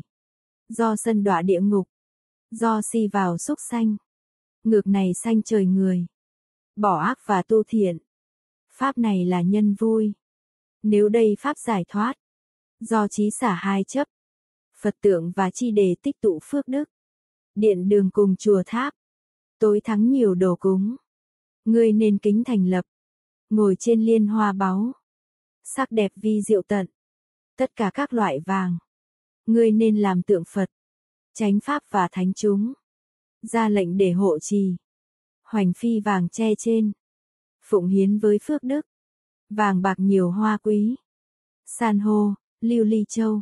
do sân đọa địa ngục, do si vào súc sanh, ngược này sanh trời người, bỏ ác và tu thiện, pháp này là nhân vui, nếu đây pháp giải thoát, do trí xả hai chấp, Phật tượng và chi đề tích tụ phước đức, điện đường cùng chùa tháp, tối thắng nhiều đồ cúng, ngươi nên kính thành lập, ngồi trên liên hoa báu, sắc đẹp vi diệu tận, tất cả các loại vàng, ngươi nên làm tượng Phật, chánh pháp và thánh chúng, ra lệnh để hộ trì, hoành phi vàng che trên, phụng hiến với phước đức, vàng bạc nhiều hoa quý, san hô, lưu ly châu,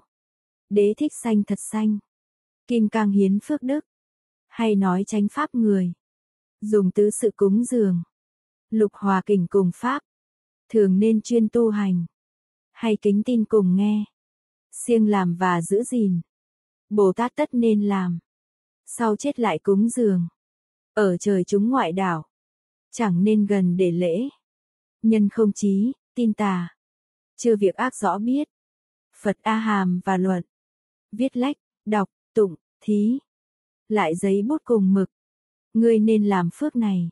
đế thích xanh thật xanh, kim cang hiến phước đức, hay nói chánh pháp người, dùng tứ sự cúng dường, lục hòa kình cùng pháp, thường nên chuyên tu hành, hay kính tin cùng nghe, siêng làm và giữ gìn, Bồ Tát tất nên làm, sau chết lại cúng dường, ở trời chúng ngoại đảo, chẳng nên gần để lễ, nhân không trí, tin tà, chưa việc ác rõ biết, Phật A Hàm và luận, viết lách, đọc, tụng, thí, lại giấy bút cùng mực, ngươi nên làm phước này,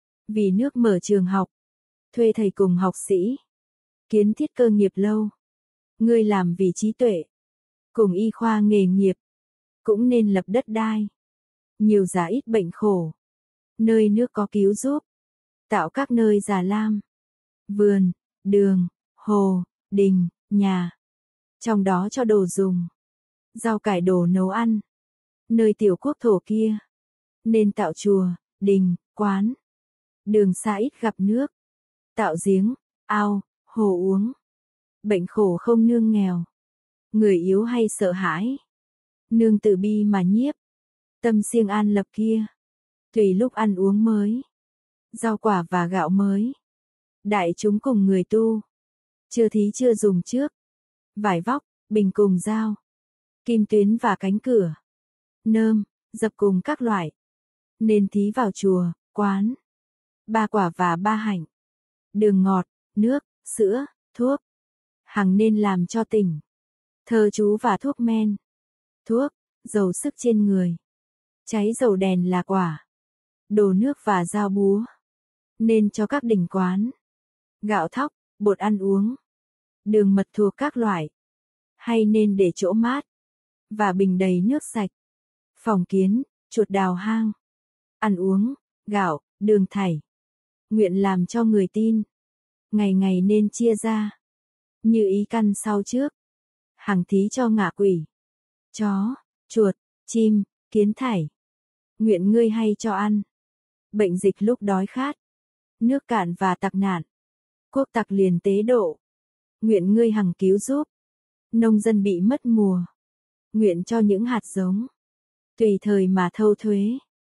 vì nước mở trường học, thuê thầy cùng học sĩ, kiến thiết cơ nghiệp lâu, ngươi làm vì trí tuệ, cùng y khoa nghề nghiệp, cũng nên lập đất đai, nhiều giá ít bệnh khổ, nơi nước có cứu giúp, tạo các nơi già lam, vườn, đường, hồ, đình, nhà, trong đó cho đồ dùng, rau cải đồ nấu ăn, nơi tiểu quốc thổ kia, nên tạo chùa, đình, quán, đường xa ít gặp nước, tạo giếng, ao, hồ uống, bệnh khổ không nương nghèo, người yếu hay sợ hãi, nương từ bi mà nhiếp, tâm siêng an lập kia, tùy lúc ăn uống mới, rau quả và gạo mới, đại chúng cùng người tu, chưa thí chưa dùng trước, vải vóc, bình cùng dao, kim tuyến và cánh cửa, nơm, dập cùng các loại, nên thí vào chùa, quán, ba quả và ba hạnh, đường ngọt, nước, sữa, thuốc, hằng nên làm cho tỉnh, thơ chú và thuốc men, thuốc, dầu sức trên người, cháy dầu đèn là quả, đồ nước và dao búa, nên cho các đình quán, gạo thóc, bột ăn uống, đường mật thuộc các loại, hay nên để chỗ mát, và bình đầy nước sạch, phòng kiến, chuột đào hang, ăn uống, gạo, đường thảy, nguyện làm cho người tin, ngày ngày nên chia ra, như ý căn sau trước, hằng thí cho ngạ quỷ, chó, chuột, chim, kiến thảy, nguyện ngươi hay cho ăn, bệnh dịch lúc đói khát, nước cạn và tặc nạn, Quốc tặc liền tế độ. Nguyện ngươi hằng cứu giúp. Nông dân bị mất mùa. Nguyện cho những hạt giống. Tùy thời mà thâu thuế.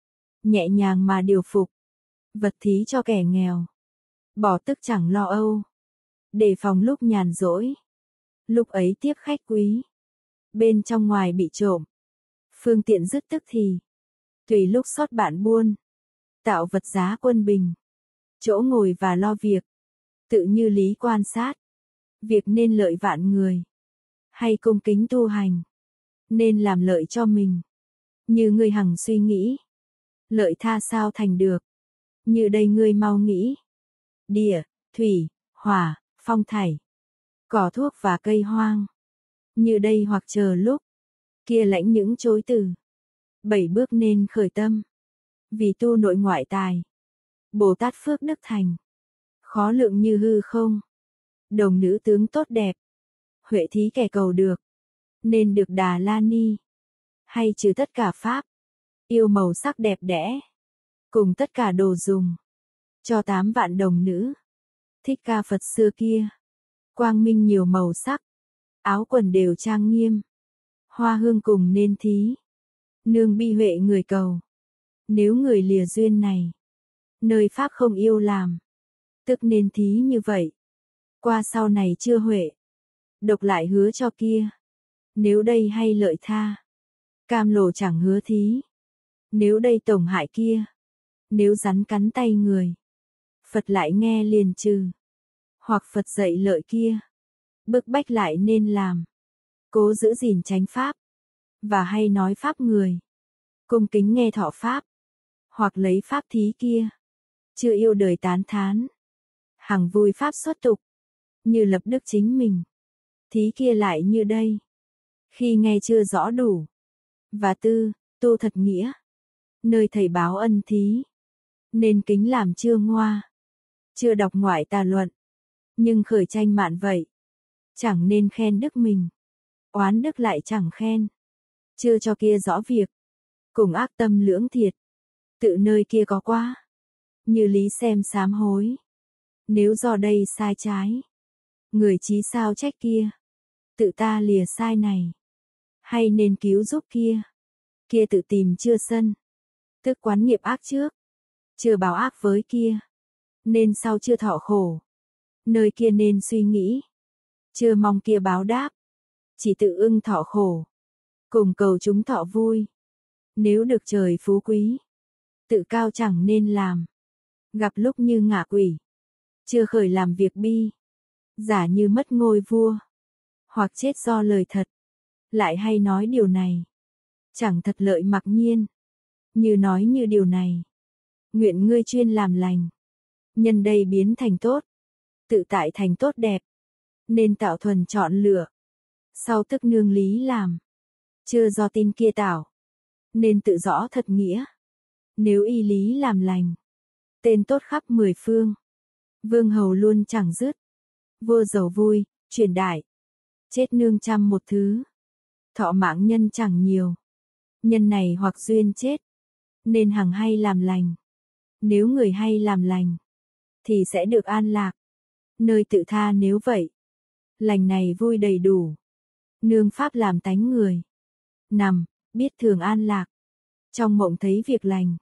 Nhẹ nhàng mà điều phục. Vật thí cho kẻ nghèo. Bỏ tức chẳng lo âu. Để phòng lúc nhàn rỗi. Lúc ấy tiếp khách quý. Bên trong ngoài bị trộm. Phương tiện dứt tức thì. Tùy lúc sót bạn buôn. Tạo vật giá quân bình. Chỗ ngồi và lo việc. Tự như lý quan sát. Việc nên lợi vạn người. Hay cung kính tu hành. Nên làm lợi cho mình. Như ngươi hằng suy nghĩ. Lợi tha sao thành được. Như đây ngươi mau nghĩ. Địa, thủy, hỏa, phong thảy. Cỏ thuốc và cây hoang. Như đây hoặc chờ lúc. Kia lãnh những chối từ. Bảy bước nên khởi tâm. Vì tu nội ngoại tài. Bồ Tát phước đức thành. Khó lượng như hư không. Đồng nữ tướng tốt đẹp. Huệ thí kẻ cầu được. Nên được Đà La Ni. Hay trừ tất cả pháp. Yêu màu sắc đẹp đẽ. Cùng tất cả đồ dùng. Cho tám vạn đồng nữ. Thích Ca Phật xưa kia. Quang minh nhiều màu sắc. Áo quần đều trang nghiêm. Hoa hương cùng nên thí. Nương bi huệ người cầu. Nếu người lìa duyên này. Nơi pháp không yêu làm. Tức nên thí như vậy. Qua sau này chưa huệ. Độc lại hứa cho kia. Nếu đây hay lợi tha. Cam lồ chẳng hứa thí. Nếu đây tổn hại kia. Nếu rắn cắn tay người. Phật lại nghe liền trừ. Hoặc Phật dạy lợi kia. Bức bách lại nên làm. Cố giữ gìn chánh pháp. Và hay nói pháp người. Cung kính nghe thọ pháp. Hoặc lấy pháp thí kia. Chưa yêu đời tán thán. Hằng vui pháp xuất tục. Như lập đức chính mình. Thí kia lại như đây. Khi nghe chưa rõ đủ. Và tư, tu thật nghĩa. Nơi thầy báo ân thí. Nên kính làm chưa ngoa. Chưa đọc ngoại tà luận. Nhưng khởi tranh mạn vậy. Chẳng nên khen đức mình. Oán đức lại chẳng khen. Chưa cho kia rõ việc. Cùng ác tâm lưỡng thiệt. Tự nơi kia có quá. Như lý xem sám hối. Nếu do đây sai trái. Người chí sao trách kia. Tự ta lìa sai này. Hay nên cứu giúp kia. Kia tự tìm chưa sân. Tức quán nghiệp ác trước. Chưa báo ác với kia. Nên sau chưa thọ khổ. Nơi kia nên suy nghĩ. Chưa mong kia báo đáp. Chỉ tự ưng thọ khổ. Cùng cầu chúng thọ vui. Nếu được trời phú quý. Tự cao chẳng nên làm. Gặp lúc như ngạ quỷ. Chưa khởi làm việc bi. Giả như mất ngôi vua. Hoặc chết do lời thật. Lại hay nói điều này. Chẳng thật lợi mặc nhiên. Như nói như điều này. Nguyện ngươi chuyên làm lành. Nhân đây biến thành tốt. Tự tại thành tốt đẹp. Nên tạo thuần chọn lựa. Sau tức nương lý làm. Chưa do tin kia tạo. Nên tự rõ thật nghĩa. Nếu y lý làm lành. Tên tốt khắp mười phương. Vương hầu luôn chẳng dứt. Vua giàu vui, truyền đại. Chết nương trăm một thứ. Thọ mạng nhân chẳng nhiều. Nhân này hoặc duyên chết. Nên hằng hay làm lành. Nếu người hay làm lành. Thì sẽ được an lạc. Nơi tự tha nếu vậy. Lành này vui đầy đủ. Nương pháp làm tánh người. Nằm, biết thường an lạc. Trong mộng thấy việc lành.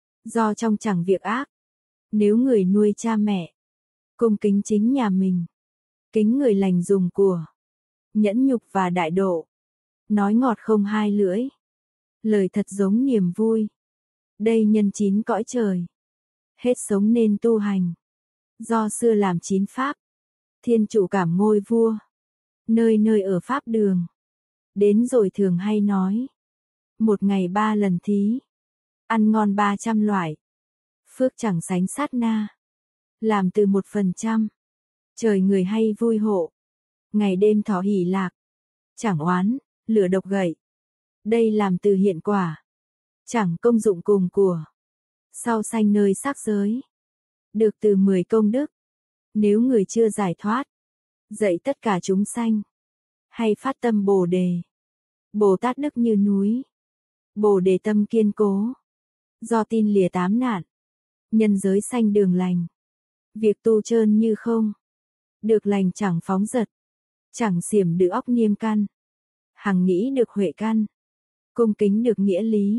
Do trong chẳng việc ác. Nếu người nuôi cha mẹ. Cung kính chính nhà mình. Kính người lành dùng của. Nhẫn nhục và đại độ. Nói ngọt không hai lưỡi. Lời thật giống niềm vui. Đây nhân chín cõi trời. Hết sống nên tu hành. Do xưa làm chín pháp. Thiên chủ cảm ngôi vua. Nơi nơi ở pháp đường. Đến rồi thường hay nói. Một ngày ba lần thí. Ăn ngon ba trăm loại. Phước chẳng sánh sát na. Làm từ một phần trăm. Trời người hay vui hộ. Ngày đêm thọ hỷ lạc. Chẳng oán, lửa độc gậy. Đây làm từ hiện quả. Chẳng công dụng cùng của. Sau sanh nơi sắc giới. Được từ mười công đức. Nếu người chưa giải thoát. Dạy tất cả chúng sanh. Hay phát tâm Bồ Đề. Bồ Tát đức như núi. Bồ Đề tâm kiên cố. Do tin lìa tám nạn. Nhân giới sanh đường lành. Việc tu trơn như không. Được lành chẳng phóng dật, chẳng xiểm được óc niêm căn. Hằng nghĩ được huệ căn, cung kính được nghĩa lý.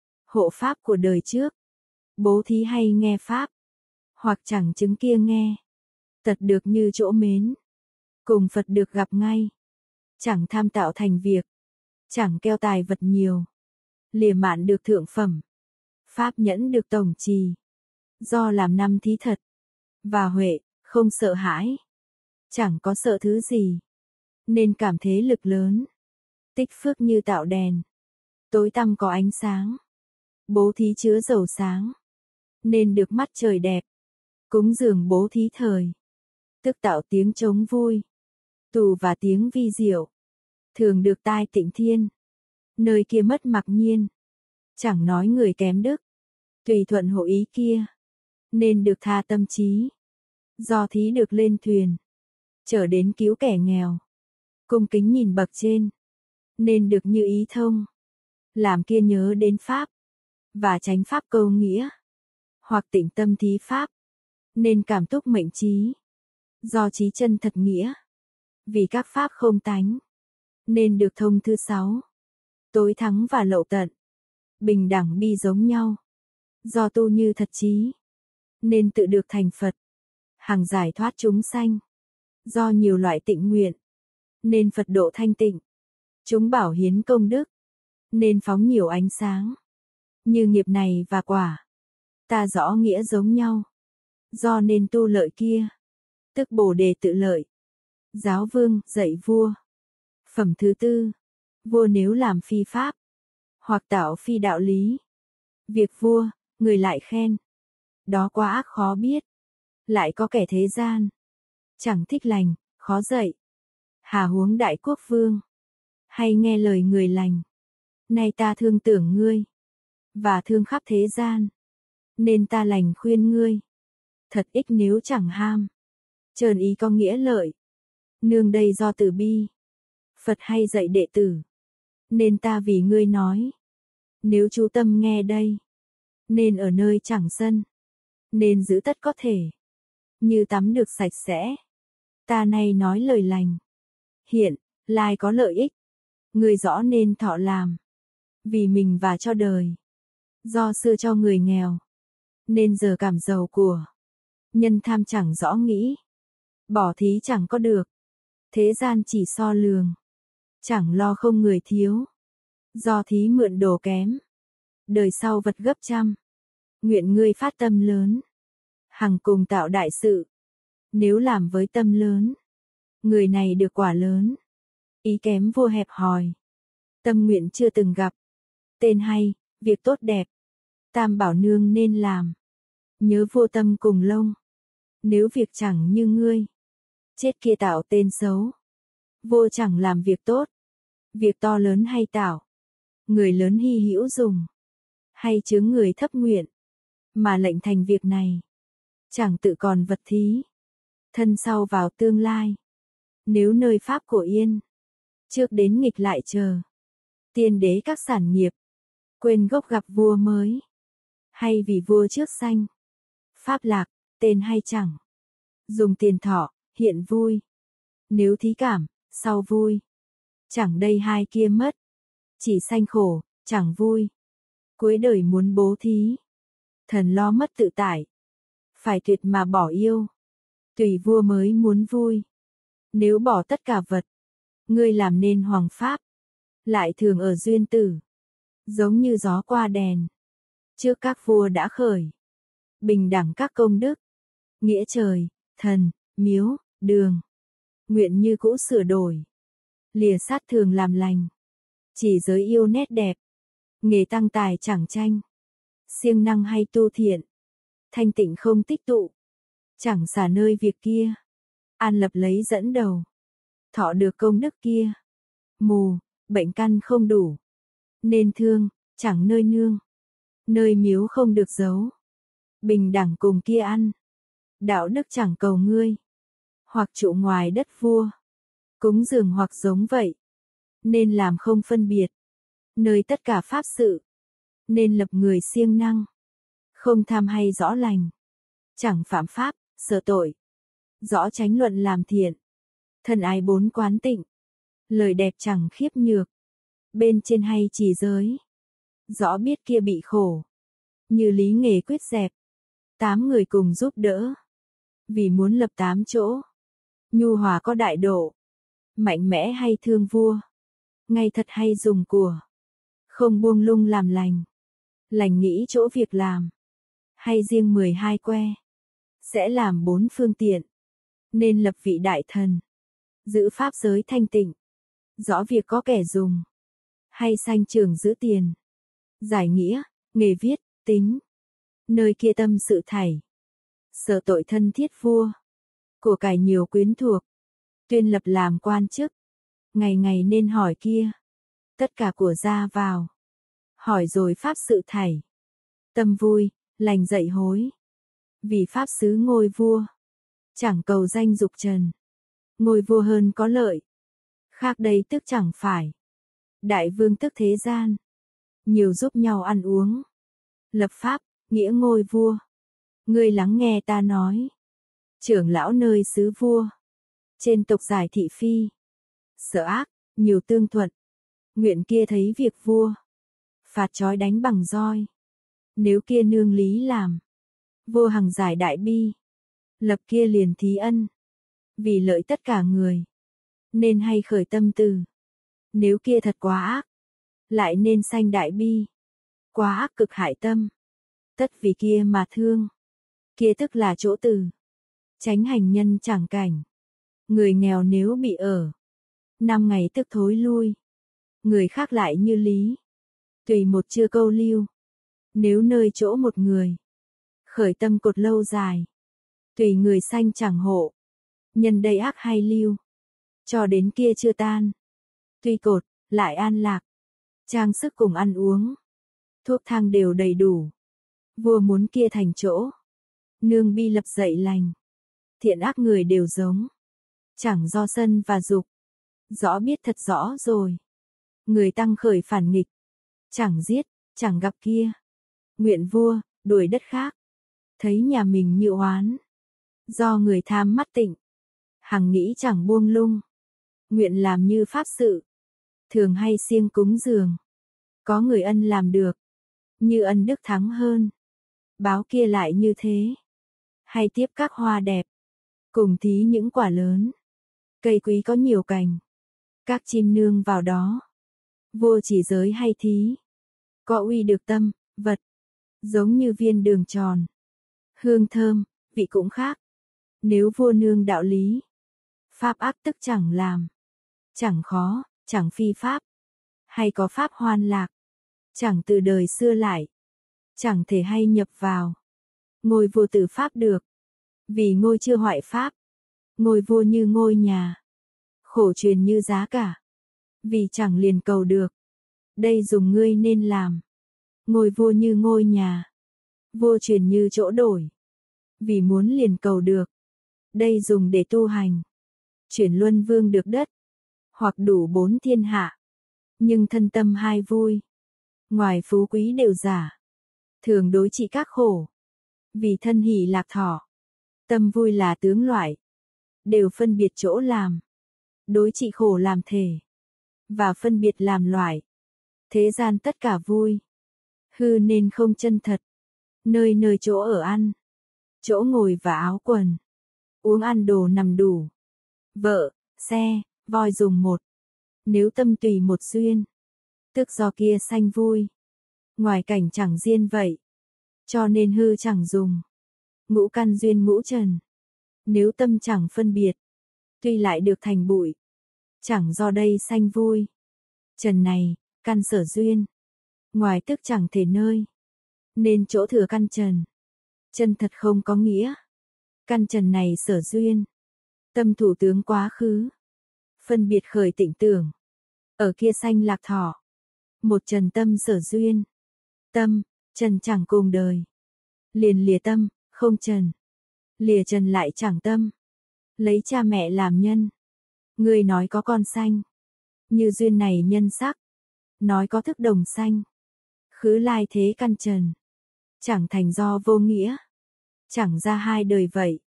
Hộ pháp của đời trước, bố thí hay nghe pháp, hoặc chẳng chứng kia nghe. Tật được như chỗ mến, cùng Phật được gặp ngay. Chẳng tham tạo thành việc, chẳng keo tài vật nhiều. Lìa mạn được thượng phẩm, pháp nhẫn được tổng trì. Do làm năm thí thật, và huệ, không sợ hãi. Chẳng có sợ thứ gì, nên cảm thế lực lớn. Tích phước như tạo đèn, tối tăm có ánh sáng. Bố thí chứa dầu sáng, nên được mắt trời đẹp. Cúng dường bố thí thời, tức tạo tiếng trống vui. Tù và tiếng vi diệu, thường được tai tịnh thiên. Nơi kia mất mặc nhiên, chẳng nói người kém đức. Tùy thuận hộ ý kia, nên được tha tâm trí. Do thí được lên thuyền, trở đến cứu kẻ nghèo. Cung kính nhìn bậc trên, nên được như ý thông. Làm kia nhớ đến pháp, và tránh pháp câu nghĩa. Hoặc tịnh tâm thí pháp, nên cảm túc mệnh trí. Do trí chân thật nghĩa, vì các pháp không tánh, nên được thông thứ sáu. Tối thắng và lậu tận, bình đẳng bi giống nhau. Do tu như thật trí, nên tự được thành Phật. Hằng giải thoát chúng sanh, do nhiều loại tịnh nguyện, nên Phật độ thanh tịnh. Chúng bảo hiến công đức, nên phóng nhiều ánh sáng. Như nghiệp này và quả, ta rõ nghĩa giống nhau. Do nên tu lợi kia, tức Bồ Đề tự lợi. Giáo vương dạy vua. Phẩm thứ tư, vua nếu làm phi pháp, hoặc tạo phi đạo lý. Việc vua, người lại khen, đó quá ác khó biết. Lại có kẻ thế gian, chẳng thích lành, khó dạy. Hà huống đại quốc vương, hay nghe lời người lành. Nay ta thương tưởng ngươi, và thương khắp thế gian, nên ta lành khuyên ngươi. Thật ích nếu chẳng ham, trơn ý có nghĩa lợi. Nương đây do từ bi, Phật hay dạy đệ tử, nên ta vì ngươi nói. Nếu chú tâm nghe đây, nên ở nơi chẳng sân, nên giữ tất có thể. Như tắm được sạch sẽ, ta nay nói lời lành. Hiện, lai có lợi ích, người rõ nên thọ làm. Vì mình và cho đời, do xưa cho người nghèo, nên giờ cảm giàu của. Nhân tham chẳng rõ nghĩ, bỏ thí chẳng có được. Thế gian chỉ so lường, chẳng lo không người thiếu. Do thí mượn đồ kém, đời sau vật gấp trăm. Nguyện ngươi phát tâm lớn, hằng cùng tạo đại sự. Nếu làm với tâm lớn, người này được quả lớn. Ý kém vua hẹp hòi, tâm nguyện chưa từng gặp. Tên hay, việc tốt đẹp, tam bảo nương nên làm. Nhớ vô tâm cùng lông, nếu việc chẳng như ngươi, chết kia tạo tên xấu. Vô chẳng làm việc tốt, việc to lớn hay tạo. Người lớn hy hữu dùng, hay chướng người thấp nguyện, mà lệnh thành việc này. Chẳng tự còn vật thí, thân sau vào tương lai. Nếu nơi pháp của yên, trước đến nghịch lại chờ. Tiên đế các sản nghiệp, quên gốc gặp vua mới. Hay vì vua trước sanh, pháp lạc, tên hay chẳng. Dùng tiền thọ, hiện vui. Nếu thí cảm, sau vui. Chẳng đây hai kia mất, chỉ sanh khổ, chẳng vui. Cuối đời muốn bố thí, thần lo mất tự tại. Phải tuyệt mà bỏ yêu, tùy vua mới muốn vui. Nếu bỏ tất cả vật, ngươi làm nên hoàng pháp. Lại thường ở duyên tử, giống như gió qua đèn. Trước các vua đã khởi, bình đẳng các công đức. Nghĩa trời, thần, miếu, đường, nguyện như cũ sửa đổi. Lìa sát thường làm lành, chỉ giới yêu nét đẹp. Nghề tăng tài chẳng tranh, siêng năng hay tu thiện. Thanh tịnh không tích tụ, chẳng xả nơi việc kia. An lập lấy dẫn đầu, thọ được công đức kia. Mù, bệnh căn không đủ, nên thương, chẳng nơi nương. Nơi miếu không được giấu, bình đẳng cùng kia ăn. Đạo đức chẳng cầu ngươi, hoặc trụ ngoài đất vua. Cúng dường hoặc giống vậy, nên làm không phân biệt. Nơi tất cả pháp sự, nên lập người siêng năng. Không tham hay rõ lành, chẳng phạm pháp, sợ tội. Rõ chánh luận làm thiện. Thân ái bốn quán tịnh. Lời đẹp chẳng khiếp nhược. Bên trên hay chỉ giới. Rõ biết kia bị khổ. Như lý nghề quyết dẹp. Tám người cùng giúp đỡ. Vì muốn lập tám chỗ. Nhu hòa có đại độ. Mạnh mẽ hay thương vua. Ngay thật hay dùng của. Không buông lung làm lành. Lành nghĩ chỗ việc làm. Hay riêng mười hai que. Sẽ làm bốn phương tiện. Nên lập vị đại thần. Giữ pháp giới thanh tịnh. Rõ việc có kẻ dùng. Hay sanh trường giữ tiền. Giải nghĩa, nghề viết, tính. Nơi kia tâm sự thảy. Sợ tội thân thiết vua. Của cải nhiều quyến thuộc. Tuyên lập làm quan chức. Ngày ngày nên hỏi kia. Tất cả của ra vào. Hỏi rồi pháp sự thảy. Tâm vui, lành dậy hối. Vì pháp xứ ngôi vua. Chẳng cầu danh dục trần. Ngôi vua hơn có lợi. Khác đây tức chẳng phải. Đại vương tức thế gian. Nhiều giúp nhau ăn uống. Lập pháp, nghĩa ngôi vua. Ngươi lắng nghe ta nói. Trưởng lão nơi xứ vua. Trên tộc giải thị phi. Sợ ác, nhiều tương thuận. Nguyện kia thấy việc vua. Phạt trói đánh bằng roi. Nếu kia nương lý làm. Vua hằng giải đại bi. Lập kia liền thí ân. Vì lợi tất cả người. Nên hay khởi tâm từ. Nếu kia thật quá ác. Lại nên sanh đại bi. Quá ác cực hại tâm. Tất vì kia mà thương. Kia tức là chỗ từ. Tránh hành nhân chẳng cảnh. Người nghèo nếu bị ở. Năm ngày tức thối lui. Người khác lại như lý. Tùy một chưa câu lưu. Nếu nơi chỗ một người. Khởi tâm cột lâu dài. Tùy người sanh chẳng hộ. Nhân đây ác hay lưu. Cho đến kia chưa tan. Tuy cột, lại an lạc. Trang sức cùng ăn uống. Thuốc thang đều đầy đủ. Vua muốn kia thành chỗ. Nương bi lập dậy lành. Thiện ác người đều giống. Chẳng do sân và dục. Rõ biết thật rõ rồi. Người tăng khởi phản nghịch. Chẳng giết, chẳng gặp kia. Nguyện vua, đuổi đất khác. Thấy nhà mình như oán. Do người tham mắt tịnh. Hằng nghĩ chẳng buông lung. Nguyện làm như pháp sự. Thường hay siêng cúng dường. Có người ân làm được. Như ân đức thắng hơn. Báo kia lại như thế. Hay tiếp các hoa đẹp. Cùng thí những quả lớn. Cây quý có nhiều cành. Các chim nương vào đó. Vua chỉ giới hay thí. Có uy được tâm, vật. Giống như viên đường tròn. Hương thơm, vị cũng khác. Nếu vua nương đạo lý. Pháp ác tức chẳng làm. Chẳng khó, chẳng phi pháp. Hay có pháp hoan lạc. Chẳng từ đời xưa lại. Chẳng thể hay nhập vào. Ngôi vua từ pháp được. Vì ngôi chưa hoại pháp. Ngôi vua như ngôi nhà. Khổ truyền như giá cả. Vì chẳng liền cầu được. Đây dùng ngươi nên làm. Ngôi vua như ngôi nhà. Vua truyền như chỗ đổi. Vì muốn liền cầu được. Đây dùng để tu hành. Chuyển luân vương được đất. Hoặc đủ bốn thiên hạ. Nhưng thân tâm hai vui. Ngoài phú quý đều giả. Thường đối trị các khổ. Vì thân hỷ lạc thọ. Tâm vui là tướng loại. Đều phân biệt chỗ làm. Đối trị khổ làm thể. Và phân biệt làm loại. Thế gian tất cả vui. Hư nên không chân thật. Nơi nơi chỗ ở ăn. Chỗ ngồi và áo quần. Uống ăn đồ nằm đủ. Vợ, xe, voi dùng một. Nếu tâm tùy một duyên. Tức do kia sanh vui. Ngoài cảnh chẳng riêng vậy. Cho nên hư chẳng dùng. Ngũ căn duyên ngũ trần. Nếu tâm chẳng phân biệt. Tuy lại được thành bụi. Chẳng do đây sanh vui. Trần này, căn sở duyên. Ngoài tức chẳng thể nơi. Nên chỗ thừa căn trần. Chân thật không có nghĩa. Căn trần này sở duyên. Tâm thủ tướng quá khứ. Phân biệt khởi tịnh tưởng. Ở kia sanh lạc thọ. Một trần tâm sở duyên. Tâm, trần chẳng cùng đời. Liền lìa tâm, không trần. Lìa trần lại chẳng tâm. Lấy cha mẹ làm nhân. Người nói có con sanh. Như duyên này nhân sắc. Nói có thức đồng sanh. Khứ lai thế căn trần. Chẳng thành do vô nghĩa. Chẳng ra hai đời vậy.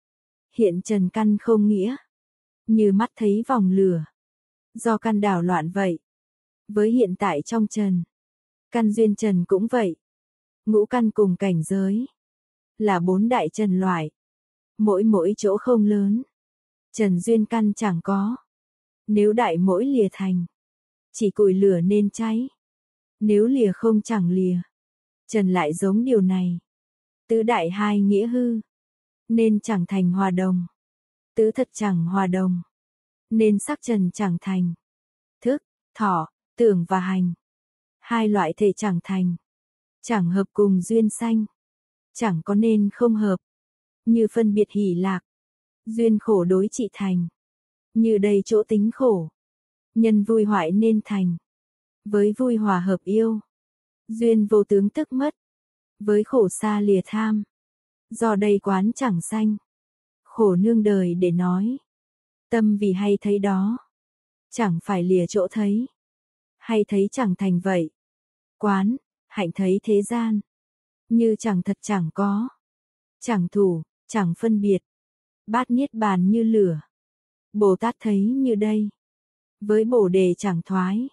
Hiện trần căn không nghĩa. Như mắt thấy vòng lửa. Do căn đảo loạn vậy. Với hiện tại trong trần. Căn duyên trần cũng vậy. Ngũ căn cùng cảnh giới. Là bốn đại trần loại. Mỗi mỗi chỗ không lớn. Trần duyên căn chẳng có. Nếu đại mỗi lìa thành. Chỉ củi lửa nên cháy. Nếu lìa không chẳng lìa. Trần lại giống điều này. Tứ đại hai nghĩa hư. Nên chẳng thành hòa đồng. Tứ thật chẳng hòa đồng. Nên sắc trần chẳng thành. Thức, thọ, tưởng và hành. Hai loại thể chẳng thành. Chẳng hợp cùng duyên sanh. Chẳng có nên không hợp. Như phân biệt hỷ lạc. Duyên khổ đối trị thành. Như đây chỗ tính khổ. Nhân vui hoại nên thành. Với vui hòa hợp yêu. Duyên vô tướng tức mất. Với khổ xa lìa tham. Do đây quán chẳng sanh. Khổ nương đời để nói. Tâm vì hay thấy đó. Chẳng phải lìa chỗ thấy. Hay thấy chẳng thành vậy. Quán, hạnh thấy thế gian. Như chẳng thật chẳng có. Chẳng thủ, chẳng phân biệt. Bát niết bàn như lửa. Bồ Tát thấy như đây. Với bồ đề chẳng thoái.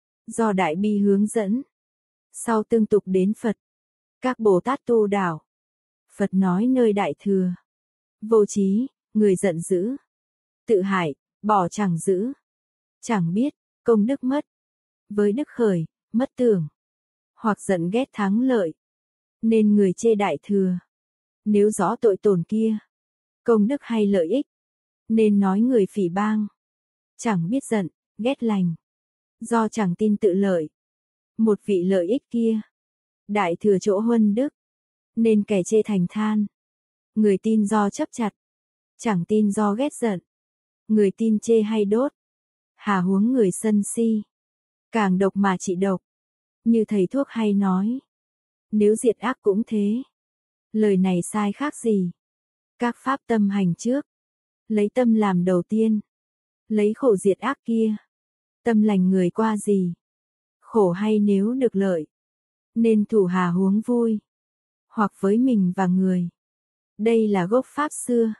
Do đại bi hướng dẫn. Sau tương tục đến Phật. Các Bồ Tát tu đảo. Phật nói nơi đại thừa. Vô trí, người giận dữ. Tự hại, bỏ chẳng giữ. Chẳng biết, công đức mất. Với đức khởi, mất tưởng. Hoặc giận ghét thắng lợi. Nên người chê đại thừa. Nếu rõ tội tổn kia. Công đức hay lợi ích. Nên nói người phỉ bang. Chẳng biết giận, ghét lành. Do chẳng tin tự lợi. Một vị lợi ích kia. Đại thừa chỗ huân đức. Nên kẻ chê thành than. Người tin do chấp chặt. Chẳng tin do ghét giận. Người tin chê hay đốt. Hà huống người sân si. Càng độc mà trị độc. Như thầy thuốc hay nói. Nếu diệt ác cũng thế. Lời này sai khác gì. Các pháp tâm hành trước. Lấy tâm làm đầu tiên. Lấy khổ diệt ác kia. Tâm lành người qua gì. Khổ hay nếu được lợi. Nên thủ hà huống vui. Hoặc với mình và người. Đây là gốc pháp xưa.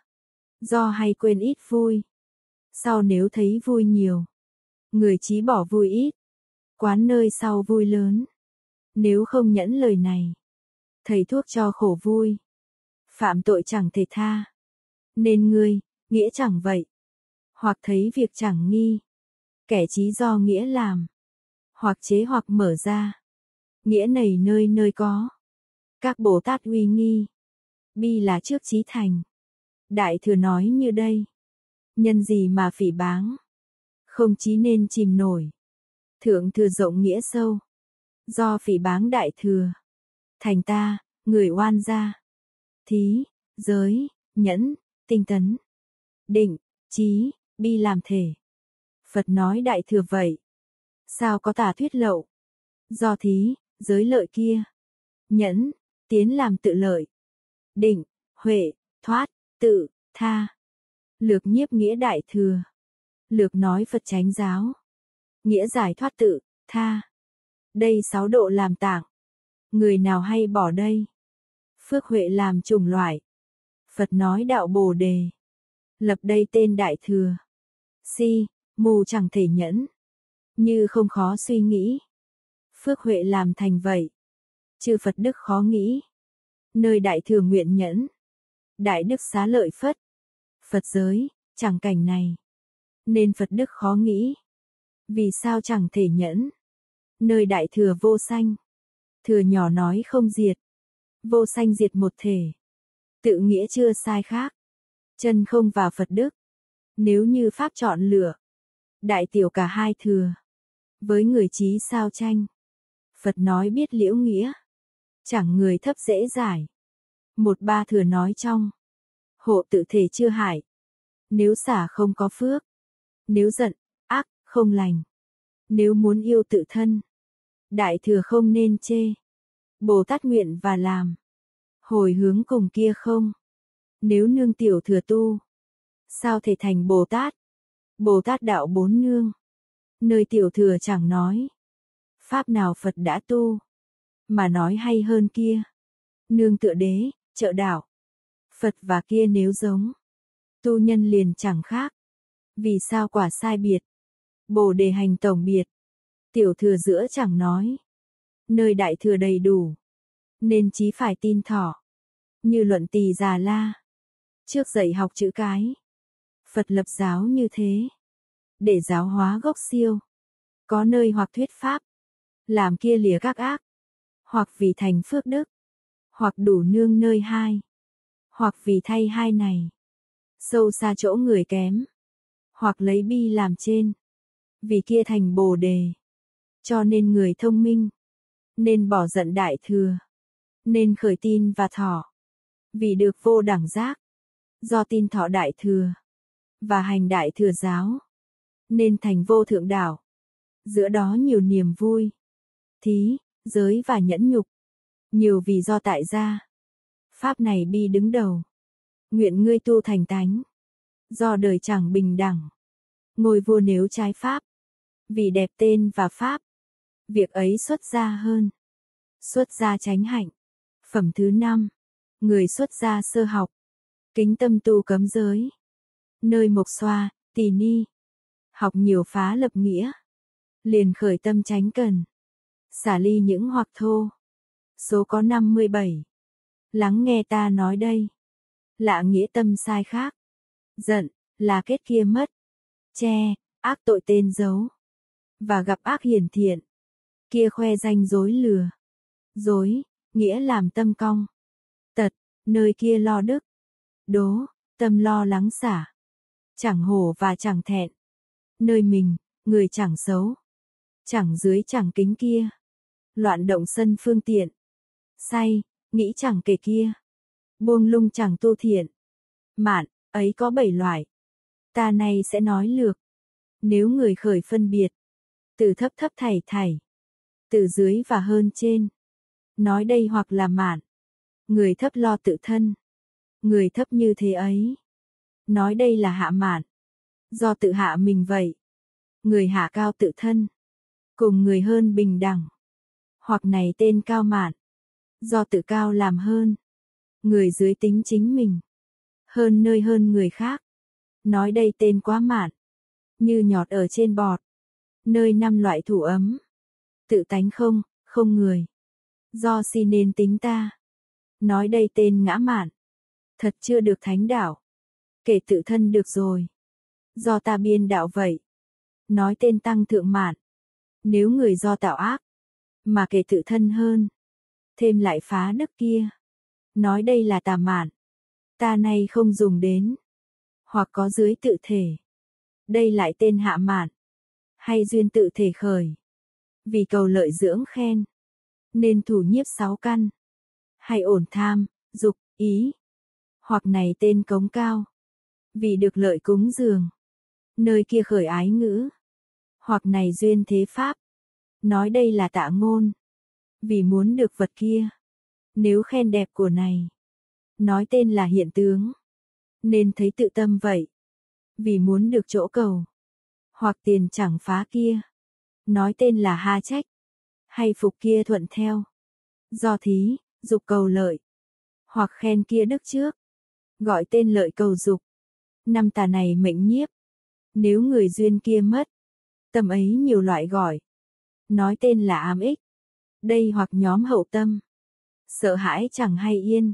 Do hay quên ít vui. Sau nếu thấy vui nhiều. Người chí bỏ vui ít. Quán nơi sau vui lớn. Nếu không nhẫn lời này. Thầy thuốc cho khổ vui. Phạm tội chẳng thể tha. Nên ngươi, nghĩa chẳng vậy. Hoặc thấy việc chẳng nghi. Kẻ chí do nghĩa làm. Hoặc chế hoặc mở ra. Nghĩa này nơi nơi có. Các Bồ Tát uy nghi. Bi là trước chí thành. Đại thừa nói như đây. Nhân gì mà phỉ báng. Không chí nên chìm nổi. Thượng thừa rộng nghĩa sâu. Do phỉ báng đại thừa. Thành ta, người oan gia. Thí, giới, nhẫn, tinh tấn. Định, trí, bi làm thể. Phật nói đại thừa vậy. Sao có tà thuyết lậu. Do thí, giới lợi kia. Nhẫn, tiến làm tự lợi. Định, huệ, thoát, tự, tha. Lược nhiếp nghĩa đại thừa. Lược nói Phật chánh giáo. Nghĩa giải thoát tự, tha. Đây sáu độ làm tạng. Người nào hay bỏ đây. Phước huệ làm chủng loại. Phật nói đạo Bồ đề. Lập đây tên đại thừa. Si, mù chẳng thể nhẫn. Như không khó suy nghĩ. Phước huệ làm thành vậy. Chư Phật đức khó nghĩ. Nơi đại thừa nguyện nhẫn. Đại đức xá lợi Phất. Phật giới, chẳng cảnh này. Nên Phật đức khó nghĩ. Vì sao chẳng thể nhẫn. Nơi đại thừa vô sanh. Thừa nhỏ nói không diệt. Vô sanh diệt một thể. Tự nghĩa chưa sai khác. Chân không vào Phật đức. Nếu như pháp chọn lựa. Đại tiểu cả hai thừa. Với người trí sao tranh. Phật nói biết liễu nghĩa. Chẳng người thấp dễ giải. Một ba thừa nói trong. Hộ tự thể chưa hại. Nếu xả không có phước. Nếu giận, ác, không lành. Nếu muốn yêu tự thân. Đại thừa không nên chê. Bồ Tát nguyện và làm. Hồi hướng cùng kia không. Nếu nương tiểu thừa tu. Sao thể thành Bồ Tát? Bồ Tát đạo bốn nương. Nơi tiểu thừa chẳng nói. Pháp nào Phật đã tu. Mà nói hay hơn kia. Nương tựa đế, trợ đạo. Phật và kia nếu giống. Tu nhân liền chẳng khác. Vì sao quả sai biệt? Bồ đề hành tổng biệt. Tiểu thừa giữa chẳng nói. Nơi đại thừa đầy đủ. Nên chí phải tin thọ. Như luận Tỳ Già La. Trước dạy học chữ cái. Phật lập giáo như thế. Để giáo hóa gốc siêu. Có nơi hoặc thuyết pháp. Làm kia lìa các ác. Hoặc vì thành phước đức. Hoặc đủ nương nơi hai. Hoặc vì thay hai này. Sâu xa chỗ người kém. Hoặc lấy bi làm trên. Vì kia thành bồ đề. Cho nên người thông minh. Nên bỏ giận đại thừa. Nên khởi tin và thọ. Vì được vô đẳng giác. Do tin thọ đại thừa. Và hành đại thừa giáo. Nên thành vô thượng đạo. Giữa đó nhiều niềm vui. Thí, giới và nhẫn nhục. Nhiều vì do tại gia. Pháp này bi đứng đầu. Nguyện ngươi tu thành tánh. Do đời chẳng bình đẳng. Ngôi vua nếu trái pháp. Vì đẹp tên và pháp. Việc ấy xuất gia hơn. Xuất gia chánh hạnh. Phẩm thứ năm. Người xuất gia sơ học. Kính tâm tu cấm giới. Nơi mộc xoa, tỳ ni. Học nhiều phá lập nghĩa. Liền khởi tâm chánh cần. Xả ly những hoặc thô. Số có năm mươi bảy. Lắng nghe ta nói đây. Lạ nghĩa tâm sai khác. Giận, là kết kia mất. Che, ác tội tên giấu. Và gặp ác hiển thiện. Kia khoe danh dối lừa. Dối, nghĩa làm tâm cong. Tật, nơi kia lo đức. Đố, tâm lo lắng xả. Chẳng hổ và chẳng thẹn. Nơi mình, người chẳng xấu. Chẳng dưới chẳng kính kia. Loạn động sân phương tiện. Say, nghĩ chẳng kể kia. Buông lung chẳng tu thiện. Mạn, ấy có bảy loại. Ta nay sẽ nói lược. Nếu người khởi phân biệt. Từ thấp thấp thảy thảy. Từ dưới và hơn trên. Nói đây hoặc là mạn. Người thấp lo tự thân. Người thấp như thế ấy. Nói đây là hạ mạn. Do tự hạ mình vậy. Người hạ cao tự thân. Cùng người hơn bình đẳng. Hoặc này tên cao mạn. Do tự cao làm hơn. Người dưới tính chính mình. Hơn nơi hơn người khác. Nói đây tên quá mạn. Như nhọt ở trên bọt. Nơi năm loại thủ ấm. Tự tánh không, không người. Do si nên tính ta. Nói đây tên ngã mạn. Thật chưa được thánh đạo. Kể tự thân được rồi. Do ta biên đạo vậy. Nói tên tăng thượng mạn. Nếu người do tạo ác. Mà kể tự thân hơn. Thêm lại phá đức kia. Nói đây là tà mạn. Ta nay không dùng đến. Hoặc có dưới tự thể. Đây lại tên hạ mạn. Hay duyên tự thể khởi. Vì cầu lợi dưỡng khen. Nên thủ nhiếp sáu căn. Hay ổn tham, dục, ý. Hoặc này tên cống cao. Vì được lợi cúng dường. Nơi kia khởi ái ngữ. Hoặc này duyên thế pháp. Nói đây là tạ ngôn. Vì muốn được vật kia. Nếu khen đẹp của này. Nói tên là hiện tướng. Nên thấy tự tâm vậy. Vì muốn được chỗ cầu. Hoặc tiền chẳng phá kia. Nói tên là ha trách. Hay phục kia thuận theo. Do thí, dục cầu lợi. Hoặc khen kia đức trước. Gọi tên lợi cầu dục. Năm tà này mệnh nhiếp. Nếu người duyên kia mất. Tâm ấy nhiều loại gọi. Nói tên là ám ích. Đây hoặc nhóm hậu tâm. Sợ hãi chẳng hay yên.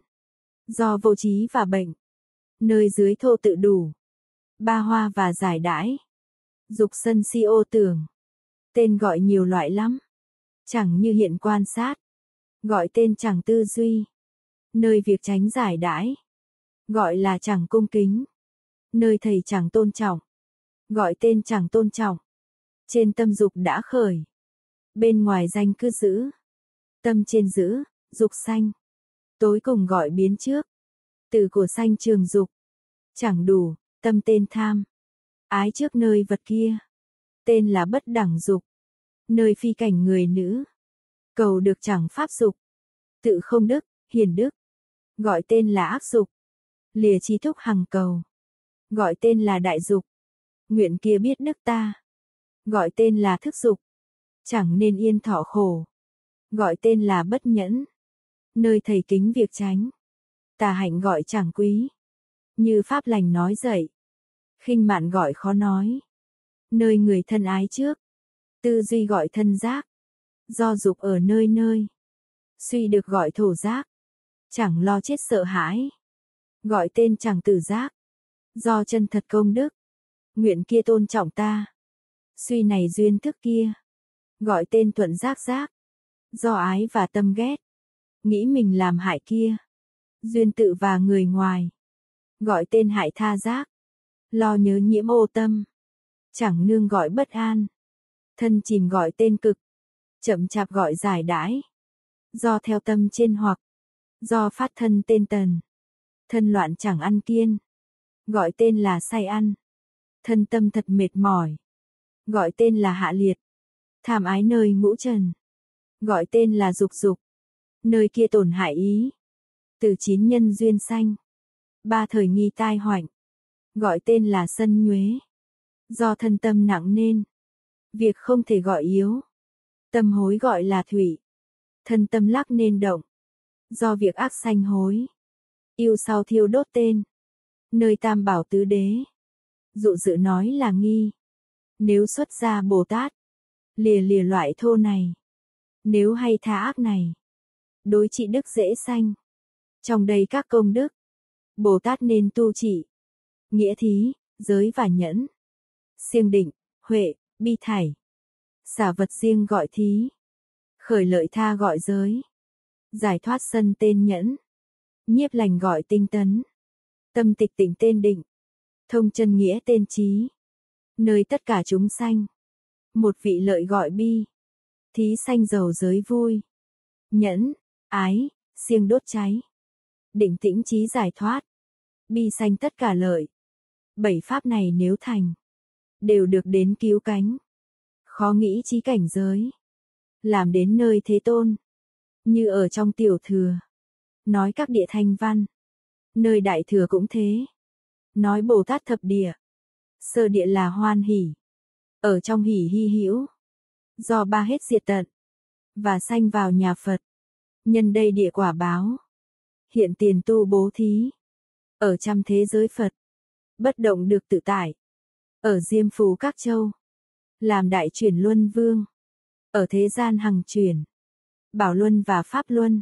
Do vô trí và bệnh. Nơi dưới thô tự đủ. Ba hoa và giải đãi. Dục sân si ô tưởng. Tên gọi nhiều loại lắm. Chẳng như hiện quan sát. Gọi tên chẳng tư duy. Nơi việc tránh giải đãi. Gọi là chẳng cung kính. Nơi thầy chẳng tôn trọng. Gọi tên chẳng tôn trọng. Trên tâm dục đã khởi. Bên ngoài danh cứ giữ. Tâm trên giữ, dục sanh. Tối cùng gọi biến trước. Từ của sanh trường dục. Chẳng đủ, tâm tên tham. Ái trước nơi vật kia. Tên là bất đẳng dục. Nơi phi cảnh người nữ. Cầu được chẳng pháp dục. Tự không đức, hiền đức. Gọi tên là ác dục. Lìa chi thúc hằng cầu. Gọi tên là đại dục. Nguyện kia biết đức ta. Gọi tên là thức dục. Chẳng nên yên thọ khổ. Gọi tên là bất nhẫn. Nơi thầy kính việc tránh. Tà hạnh gọi chẳng quý. Như pháp lành nói dậy. Khinh mạn gọi khó nói. Nơi người thân ái trước. Tư duy gọi thân giác. Do dục ở nơi nơi. Suy được gọi thổ giác. Chẳng lo chết sợ hãi. Gọi tên chẳng tử giác. Do chân thật công đức. Nguyện kia tôn trọng ta. Suy này duyên thức kia. Gọi tên thuận giác giác. Do ái và tâm ghét. Nghĩ mình làm hại kia. Duyên tự và người ngoài. Gọi tên hại tha giác. Lo nhớ nhiễm ô tâm. Chẳng nương gọi bất an. Thân chìm gọi tên cực. Chậm chạp gọi giải đãi. Do theo tâm trên hoặc. Do phát thân tên tần. Thân loạn chẳng ăn kiên. Gọi tên là say ăn. Thân tâm thật mệt mỏi. Gọi tên là hạ liệt. Tham ái nơi ngũ trần. Gọi tên là dục dục. Nơi kia tổn hại ý. Từ chín nhân duyên sanh. Ba thời nghi tai hoạnh. Gọi tên là sân nhuế. Do thân tâm nặng nên. Việc không thể gọi yếu. Tâm hối gọi là thủy. Thân tâm lắc nên động. Do việc ác sanh hối. Yêu sau thiêu đốt tên. Nơi tam bảo tứ đế. Dụ dự nói là nghi. Nếu xuất gia Bồ Tát. Lìa lìa loại thô này. Nếu hay tha ác này. Đối trị đức dễ sanh. Trong đây các công đức. Bồ Tát nên tu trị. Nghĩa thí, giới và nhẫn. Siêng định, huệ, bi thảy. Xả vật riêng gọi thí. Khởi lợi tha gọi giới. Giải thoát sân tên nhẫn. Nhiếp lành gọi tinh tấn. Tâm tịch tỉnh tên định. Thông chân nghĩa tên trí. Nơi tất cả chúng sanh. Một vị lợi gọi bi. Thí sanh giàu giới vui. Nhẫn, ái, siêng đốt cháy. Định tĩnh trí giải thoát. Bi sanh tất cả lợi. Bảy pháp này nếu thành. Đều được đến cứu cánh. Khó nghĩ trí cảnh giới. Làm đến nơi thế tôn. Như ở trong tiểu thừa. Nói các địa thanh văn. Nơi đại thừa cũng thế. Nói Bồ Tát thập địa. Sơ địa là hoan hỷ. Ở trong hỷ hy hữu. Do ba hết diệt tận. Và sanh vào nhà Phật. Nhân đây địa quả báo. Hiện tiền tu bố thí. Ở trăm thế giới Phật. Bất động được tự tại. Ở diêm phù các châu. Làm đại chuyển luân vương. Ở thế gian hằng chuyển. Bảo luân và pháp luân.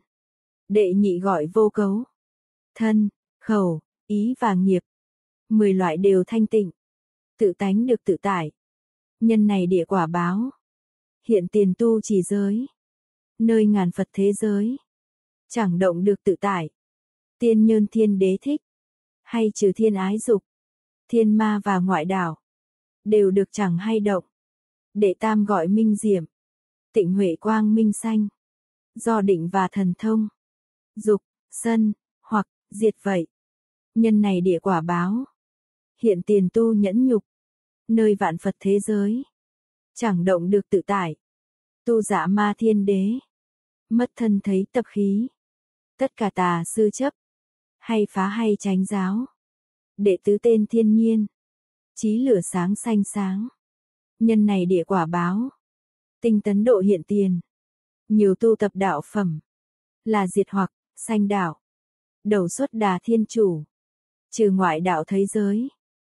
Đệ nhị gọi vô cấu. Thân, khẩu, ý và nghiệp. Mười loại đều thanh tịnh. Tự tánh được tự tại. Nhân này địa quả báo. Hiện tiền tu trì giới. Nơi ngàn Phật thế giới. Chẳng động được tự tại. Tiên nhơn thiên đế thích. Hay trừ thiên ái dục. Thiên ma và ngoại đảo. Đều được chẳng hay động. Đệ tam gọi minh diệm. Tịnh huệ quang minh sanh. Do định và thần thông. Dục, sân, hoặc, diệt vậy. Nhân này địa quả báo. Hiện tiền tu nhẫn nhục. Nơi vạn Phật thế giới. Chẳng động được tự tại. Tu dạ ma thiên đế. Mất thân thấy tập khí. Tất cả tà sư chấp. Hay phá hay tránh giáo. Đệ tứ tên thiên nhiên. Chí lửa sáng xanh sáng. Nhân này địa quả báo. Tinh tấn độ hiện tiền. Nhiều tu tập đạo phẩm. Là diệt hoặc, sanh đạo. Đầu xuất đà thiên chủ. Trừ ngoại đạo thấy giới.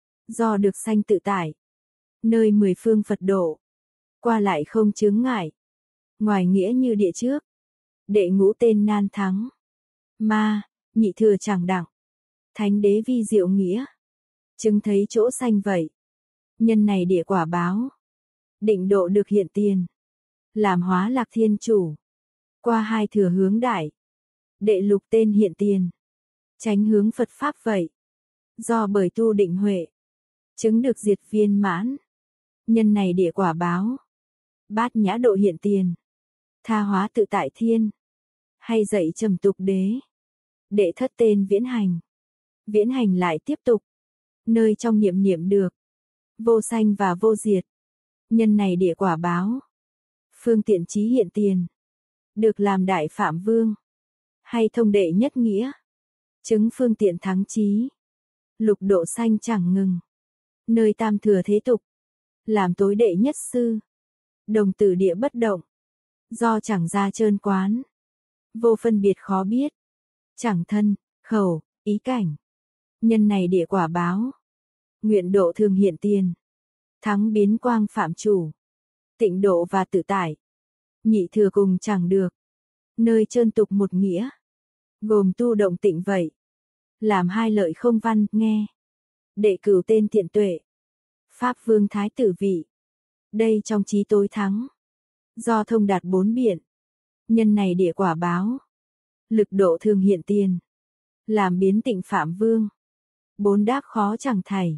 Do được sanh tự tại. Nơi mười phương Phật độ. Qua lại không chướng ngại. Ngoài nghĩa như địa trước. Đệ ngũ tên nan thắng. Ma, nhị thừa chẳng đẳng. Thánh đế vi diệu nghĩa. Chứng thấy chỗ sanh vậy. Nhân này địa quả báo. Định độ được hiện tiền. Làm hóa lạc thiên chủ. Qua hai thừa hướng đại. Đệ lục tên hiện tiền. Tránh hướng Phật Pháp vậy. Do bởi tu định huệ. Chứng được diệt viên mãn. Nhân này địa quả báo. Bát nhã độ hiện tiền. Tha hóa tự tại thiên. Hay dạy trầm tục đế. Đệ thất tên viễn hành. Viễn hành lại tiếp tục. Nơi trong niệm niệm được. Vô sanh và vô diệt. Nhân này địa quả báo. Phương tiện trí hiện tiền. Được làm đại phạm vương. Hay thông đệ nhất nghĩa. Chứng phương tiện thắng trí. Lục độ sanh chẳng ngừng. Nơi tam thừa thế tục. Làm tối đệ nhất sư. Đồng tử địa bất động. Do chẳng ra trơn quán. Vô phân biệt khó biết. Chẳng thân, khẩu, ý cảnh. Nhân này địa quả báo. Nguyện độ thường hiện tiền. Thắng biến quang phạm chủ. Tịnh độ và tự tại. Nhị thừa cùng chẳng được. Nơi trơn tục một nghĩa. Gồm tu động tịnh vậy. Làm hai lợi không văn, nghe. Đệ cửu tên thiện tuệ. Pháp vương thái tử vị. Đây trong trí tối thắng. Do thông đạt bốn biện. Nhân này địa quả báo. Lực độ thường hiện tiền. Làm biến tịnh phạm vương. Bốn đáp khó chẳng thảy.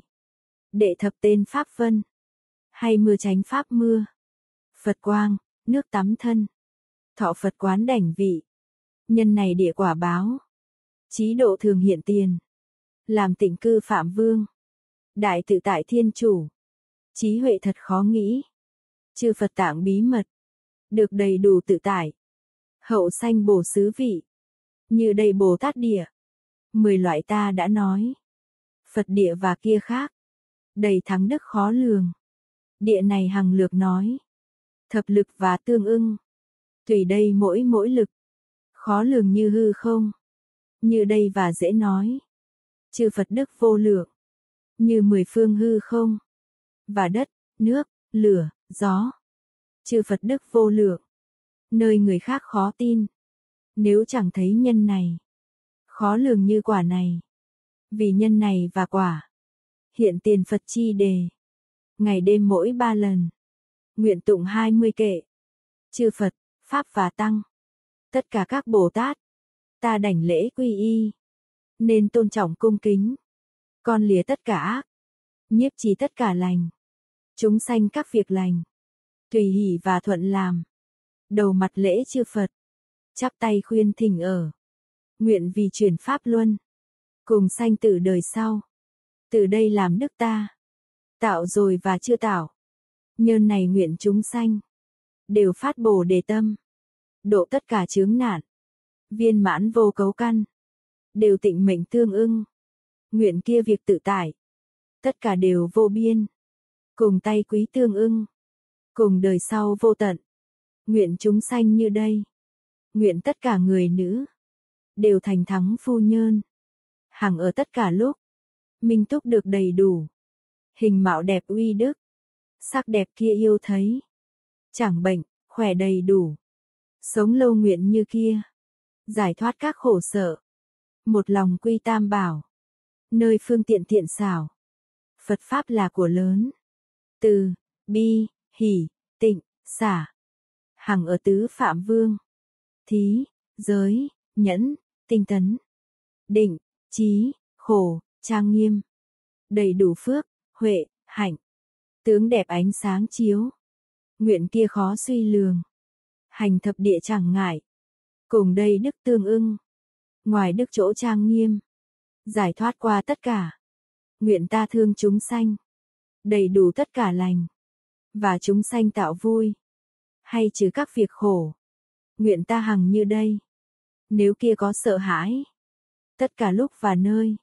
Đệ thập tên pháp vân. Hay mưa tránh pháp mưa. Phật quang, nước tắm thân. Thọ Phật quán đảnh vị. Nhân này địa quả báo. Chí độ thường hiện tiền. Làm tịnh cư phạm vương. Đại tự tại thiên chủ. Trí huệ thật khó nghĩ. Chư Phật tạng bí mật. Được đầy đủ tự tại. Hậu sanh bổ xứ vị. Như đây Bồ Tát địa. Mười loại ta đã nói. Phật địa và kia khác. Đầy thắng đức khó lường. Địa này hằng lược nói. Thập lực và tương ưng. Tùy đây mỗi mỗi lực. Khó lường như hư không. Như đây và dễ nói. Chư Phật đức vô lượng. Như mười phương hư không. Và đất, nước, lửa, gió. Chư Phật đức vô lượng. Nơi người khác khó tin. Nếu chẳng thấy nhân này. Khó lường như quả này. Vì nhân này và quả. Hiện tiền Phật chi đề. Ngày đêm mỗi ba lần. Nguyện tụng hai mươi kệ. Chư Phật, Pháp và Tăng. Tất cả các Bồ Tát. Ta đảnh lễ quy y. Nên tôn trọng cung kính. Con lìa tất cả ác. Nhiếp trì tất cả lành. Chúng sanh các việc lành. Tùy hỷ và thuận làm. Đầu mặt lễ chư Phật. Chắp tay khuyên thỉnh ở. Nguyện vì truyền Pháp luân. Cùng sanh tử đời sau. Từ đây làm đức ta. Tạo rồi và chưa tạo. Nhân này nguyện chúng sanh. Đều phát bồ đề tâm. Độ tất cả chướng nạn. Viên mãn vô cấu căn. Đều tịnh mệnh tương ưng. Nguyện kia việc tự tại. Tất cả đều vô biên. Cùng tay quý tương ưng. Cùng đời sau vô tận. Nguyện chúng sanh như đây. Nguyện tất cả người nữ. Đều thành thắng phu nhân. Hằng ở tất cả lúc. Minh túc được đầy đủ. Hình mạo đẹp uy đức. Sắc đẹp kia yêu thấy. Chẳng bệnh, khỏe đầy đủ. Sống lâu nguyện như kia. Giải thoát các khổ sợ. Một lòng quy tam bảo. Nơi phương tiện thiện xảo. Phật Pháp là của lớn. Từ, bi, hỷ, tịnh, xả. Hằng ở tứ phạm vương. Thí, giới, nhẫn, tinh tấn. Định, trí, khổ, trang nghiêm. Đầy đủ phước, huệ, hạnh. Tướng đẹp ánh sáng chiếu. Nguyện kia khó suy lường. Hành thập địa chẳng ngại. Cùng đây đức tương ưng. Ngoài đức chỗ trang nghiêm. Giải thoát qua tất cả. Nguyện ta thương chúng sanh. Đầy đủ tất cả lành. Và chúng sanh tạo vui. Hay trừ các việc khổ. Nguyện ta hằng như đây. Nếu kia có sợ hãi. Tất cả lúc và nơi.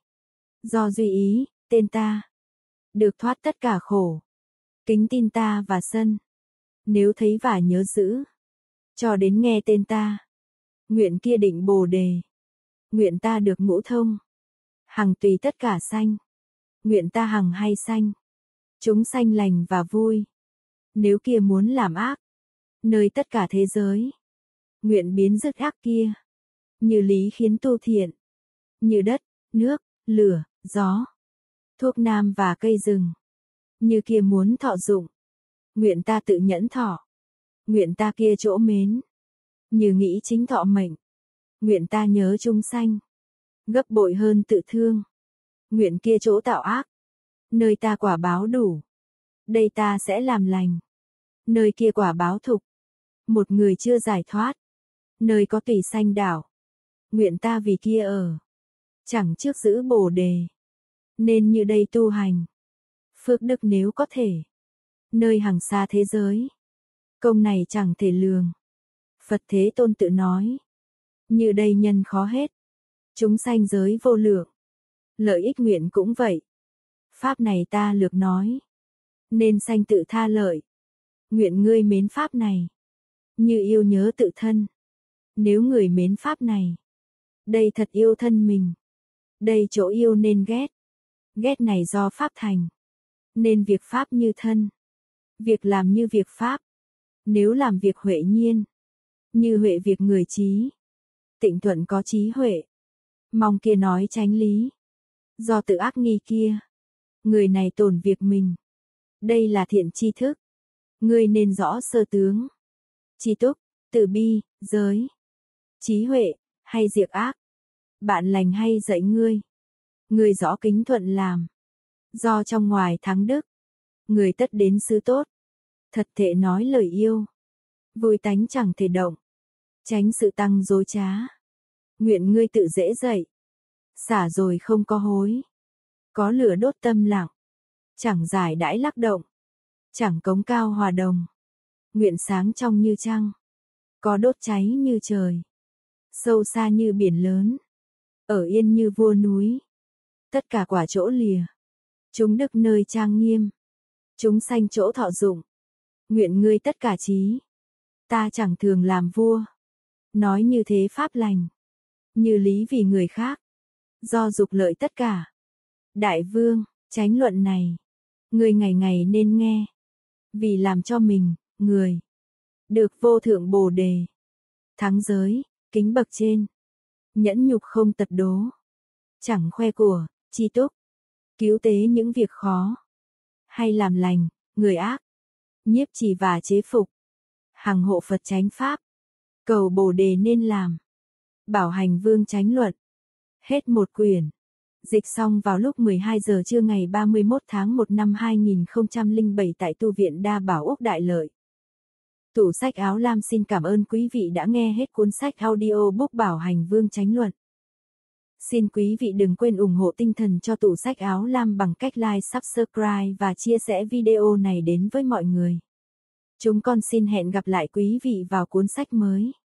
Do duy ý, tên ta. Được thoát tất cả khổ. Kính tin ta và sân. Nếu thấy và nhớ giữ. Cho đến nghe tên ta. Nguyện kia định bồ đề. Nguyện ta được ngũ thông. Hằng tùy tất cả sanh. Nguyện ta hằng hay sanh. Chúng sanh lành và vui. Nếu kia muốn làm ác. Nơi tất cả thế giới. Nguyện biến dứt ác kia. Như lý khiến tu thiện. Như đất, nước, lửa, gió. Thuốc nam và cây rừng. Như kia muốn thọ dụng. Nguyện ta tự nhẫn thọ. Nguyện ta kia chỗ mến. Như nghĩ chính thọ mệnh. Nguyện ta nhớ chúng sanh. Gấp bội hơn tự thương. Nguyện kia chỗ tạo ác. Nơi ta quả báo đủ. Đây ta sẽ làm lành. Nơi kia quả báo thục. Một người chưa giải thoát. Nơi có tùy sanh đảo. Nguyện ta vì kia ở. Chẳng trước giữ bồ đề. Nên như đây tu hành. Phước đức nếu có thể. Nơi hằng xa thế giới. Công này chẳng thể lường. Phật Thế Tôn tự nói. Như đây nhân khó hết. Chúng sanh giới vô lượng. Lợi ích nguyện cũng vậy. Pháp này ta lược nói. Nên sanh tự tha lợi. Nguyện ngươi mến Pháp này. Như yêu nhớ tự thân. Nếu người mến Pháp này. Đây thật yêu thân mình. Đây chỗ yêu nên ghét. Ghét này do pháp thành. Nên việc pháp như thân. Việc làm như việc pháp. Nếu làm việc huệ nhiên. Như huệ việc người trí. Tịnh thuận có trí huệ. Mong kia nói chánh lý. Do tự ác nghi kia. Người này tổn việc mình. Đây là thiện tri thức. Ngươi nên rõ sơ tướng. Tri túc, từ bi, giới. Trí huệ, hay diệt ác. Bạn lành hay dạy ngươi. Ngươi rõ kính thuận làm. Do trong ngoài thắng đức. Người tất đến xứ tốt. Thật thệ nói lời yêu. Vui tánh chẳng thể động. Tránh sự tăng dối trá. Nguyện ngươi tự dễ dậy. Xả rồi không có hối. Có lửa đốt tâm lặng. Chẳng giải đãi lắc động. Chẳng cống cao hòa đồng. Nguyện sáng trong như trăng. Có đốt cháy như trời. Sâu xa như biển lớn. Ở yên như vua núi. Tất cả quả chỗ lìa. Chúng đức nơi trang nghiêm. Chúng sanh chỗ thọ dụng. Nguyện ngươi tất cả trí. Ta chẳng thường làm vua. Nói như thế pháp lành. Như lý vì người khác. Do dục lợi tất cả. Đại vương, chánh luận này. Ngươi ngày ngày nên nghe. Vì làm cho mình, người. Được vô thượng bồ đề. Thắng giới, kính bậc trên. Nhẫn nhục không tật đố. Chẳng khoe của, chi túc. Cứu tế những việc khó. Hay làm lành, người ác. Nhiếp trì và chế phục. Hằng hộ Phật chánh pháp. Cầu bồ đề nên làm. Bảo hành vương chánh luận. Hết một quyển. Dịch xong vào lúc mười hai giờ trưa ngày ba mươi mốt tháng một năm hai nghìn không trăm lẻ bảy tại tu viện Đa Bảo Úc Đại Lợi. Tủ sách áo lam xin cảm ơn quý vị đã nghe hết cuốn sách audiobook Bảo hành vương chánh luận. Xin quý vị đừng quên ủng hộ tinh thần cho tủ sách áo lam bằng cách like, subscribe và chia sẻ video này đến với mọi người. Chúng con xin hẹn gặp lại quý vị vào cuốn sách mới.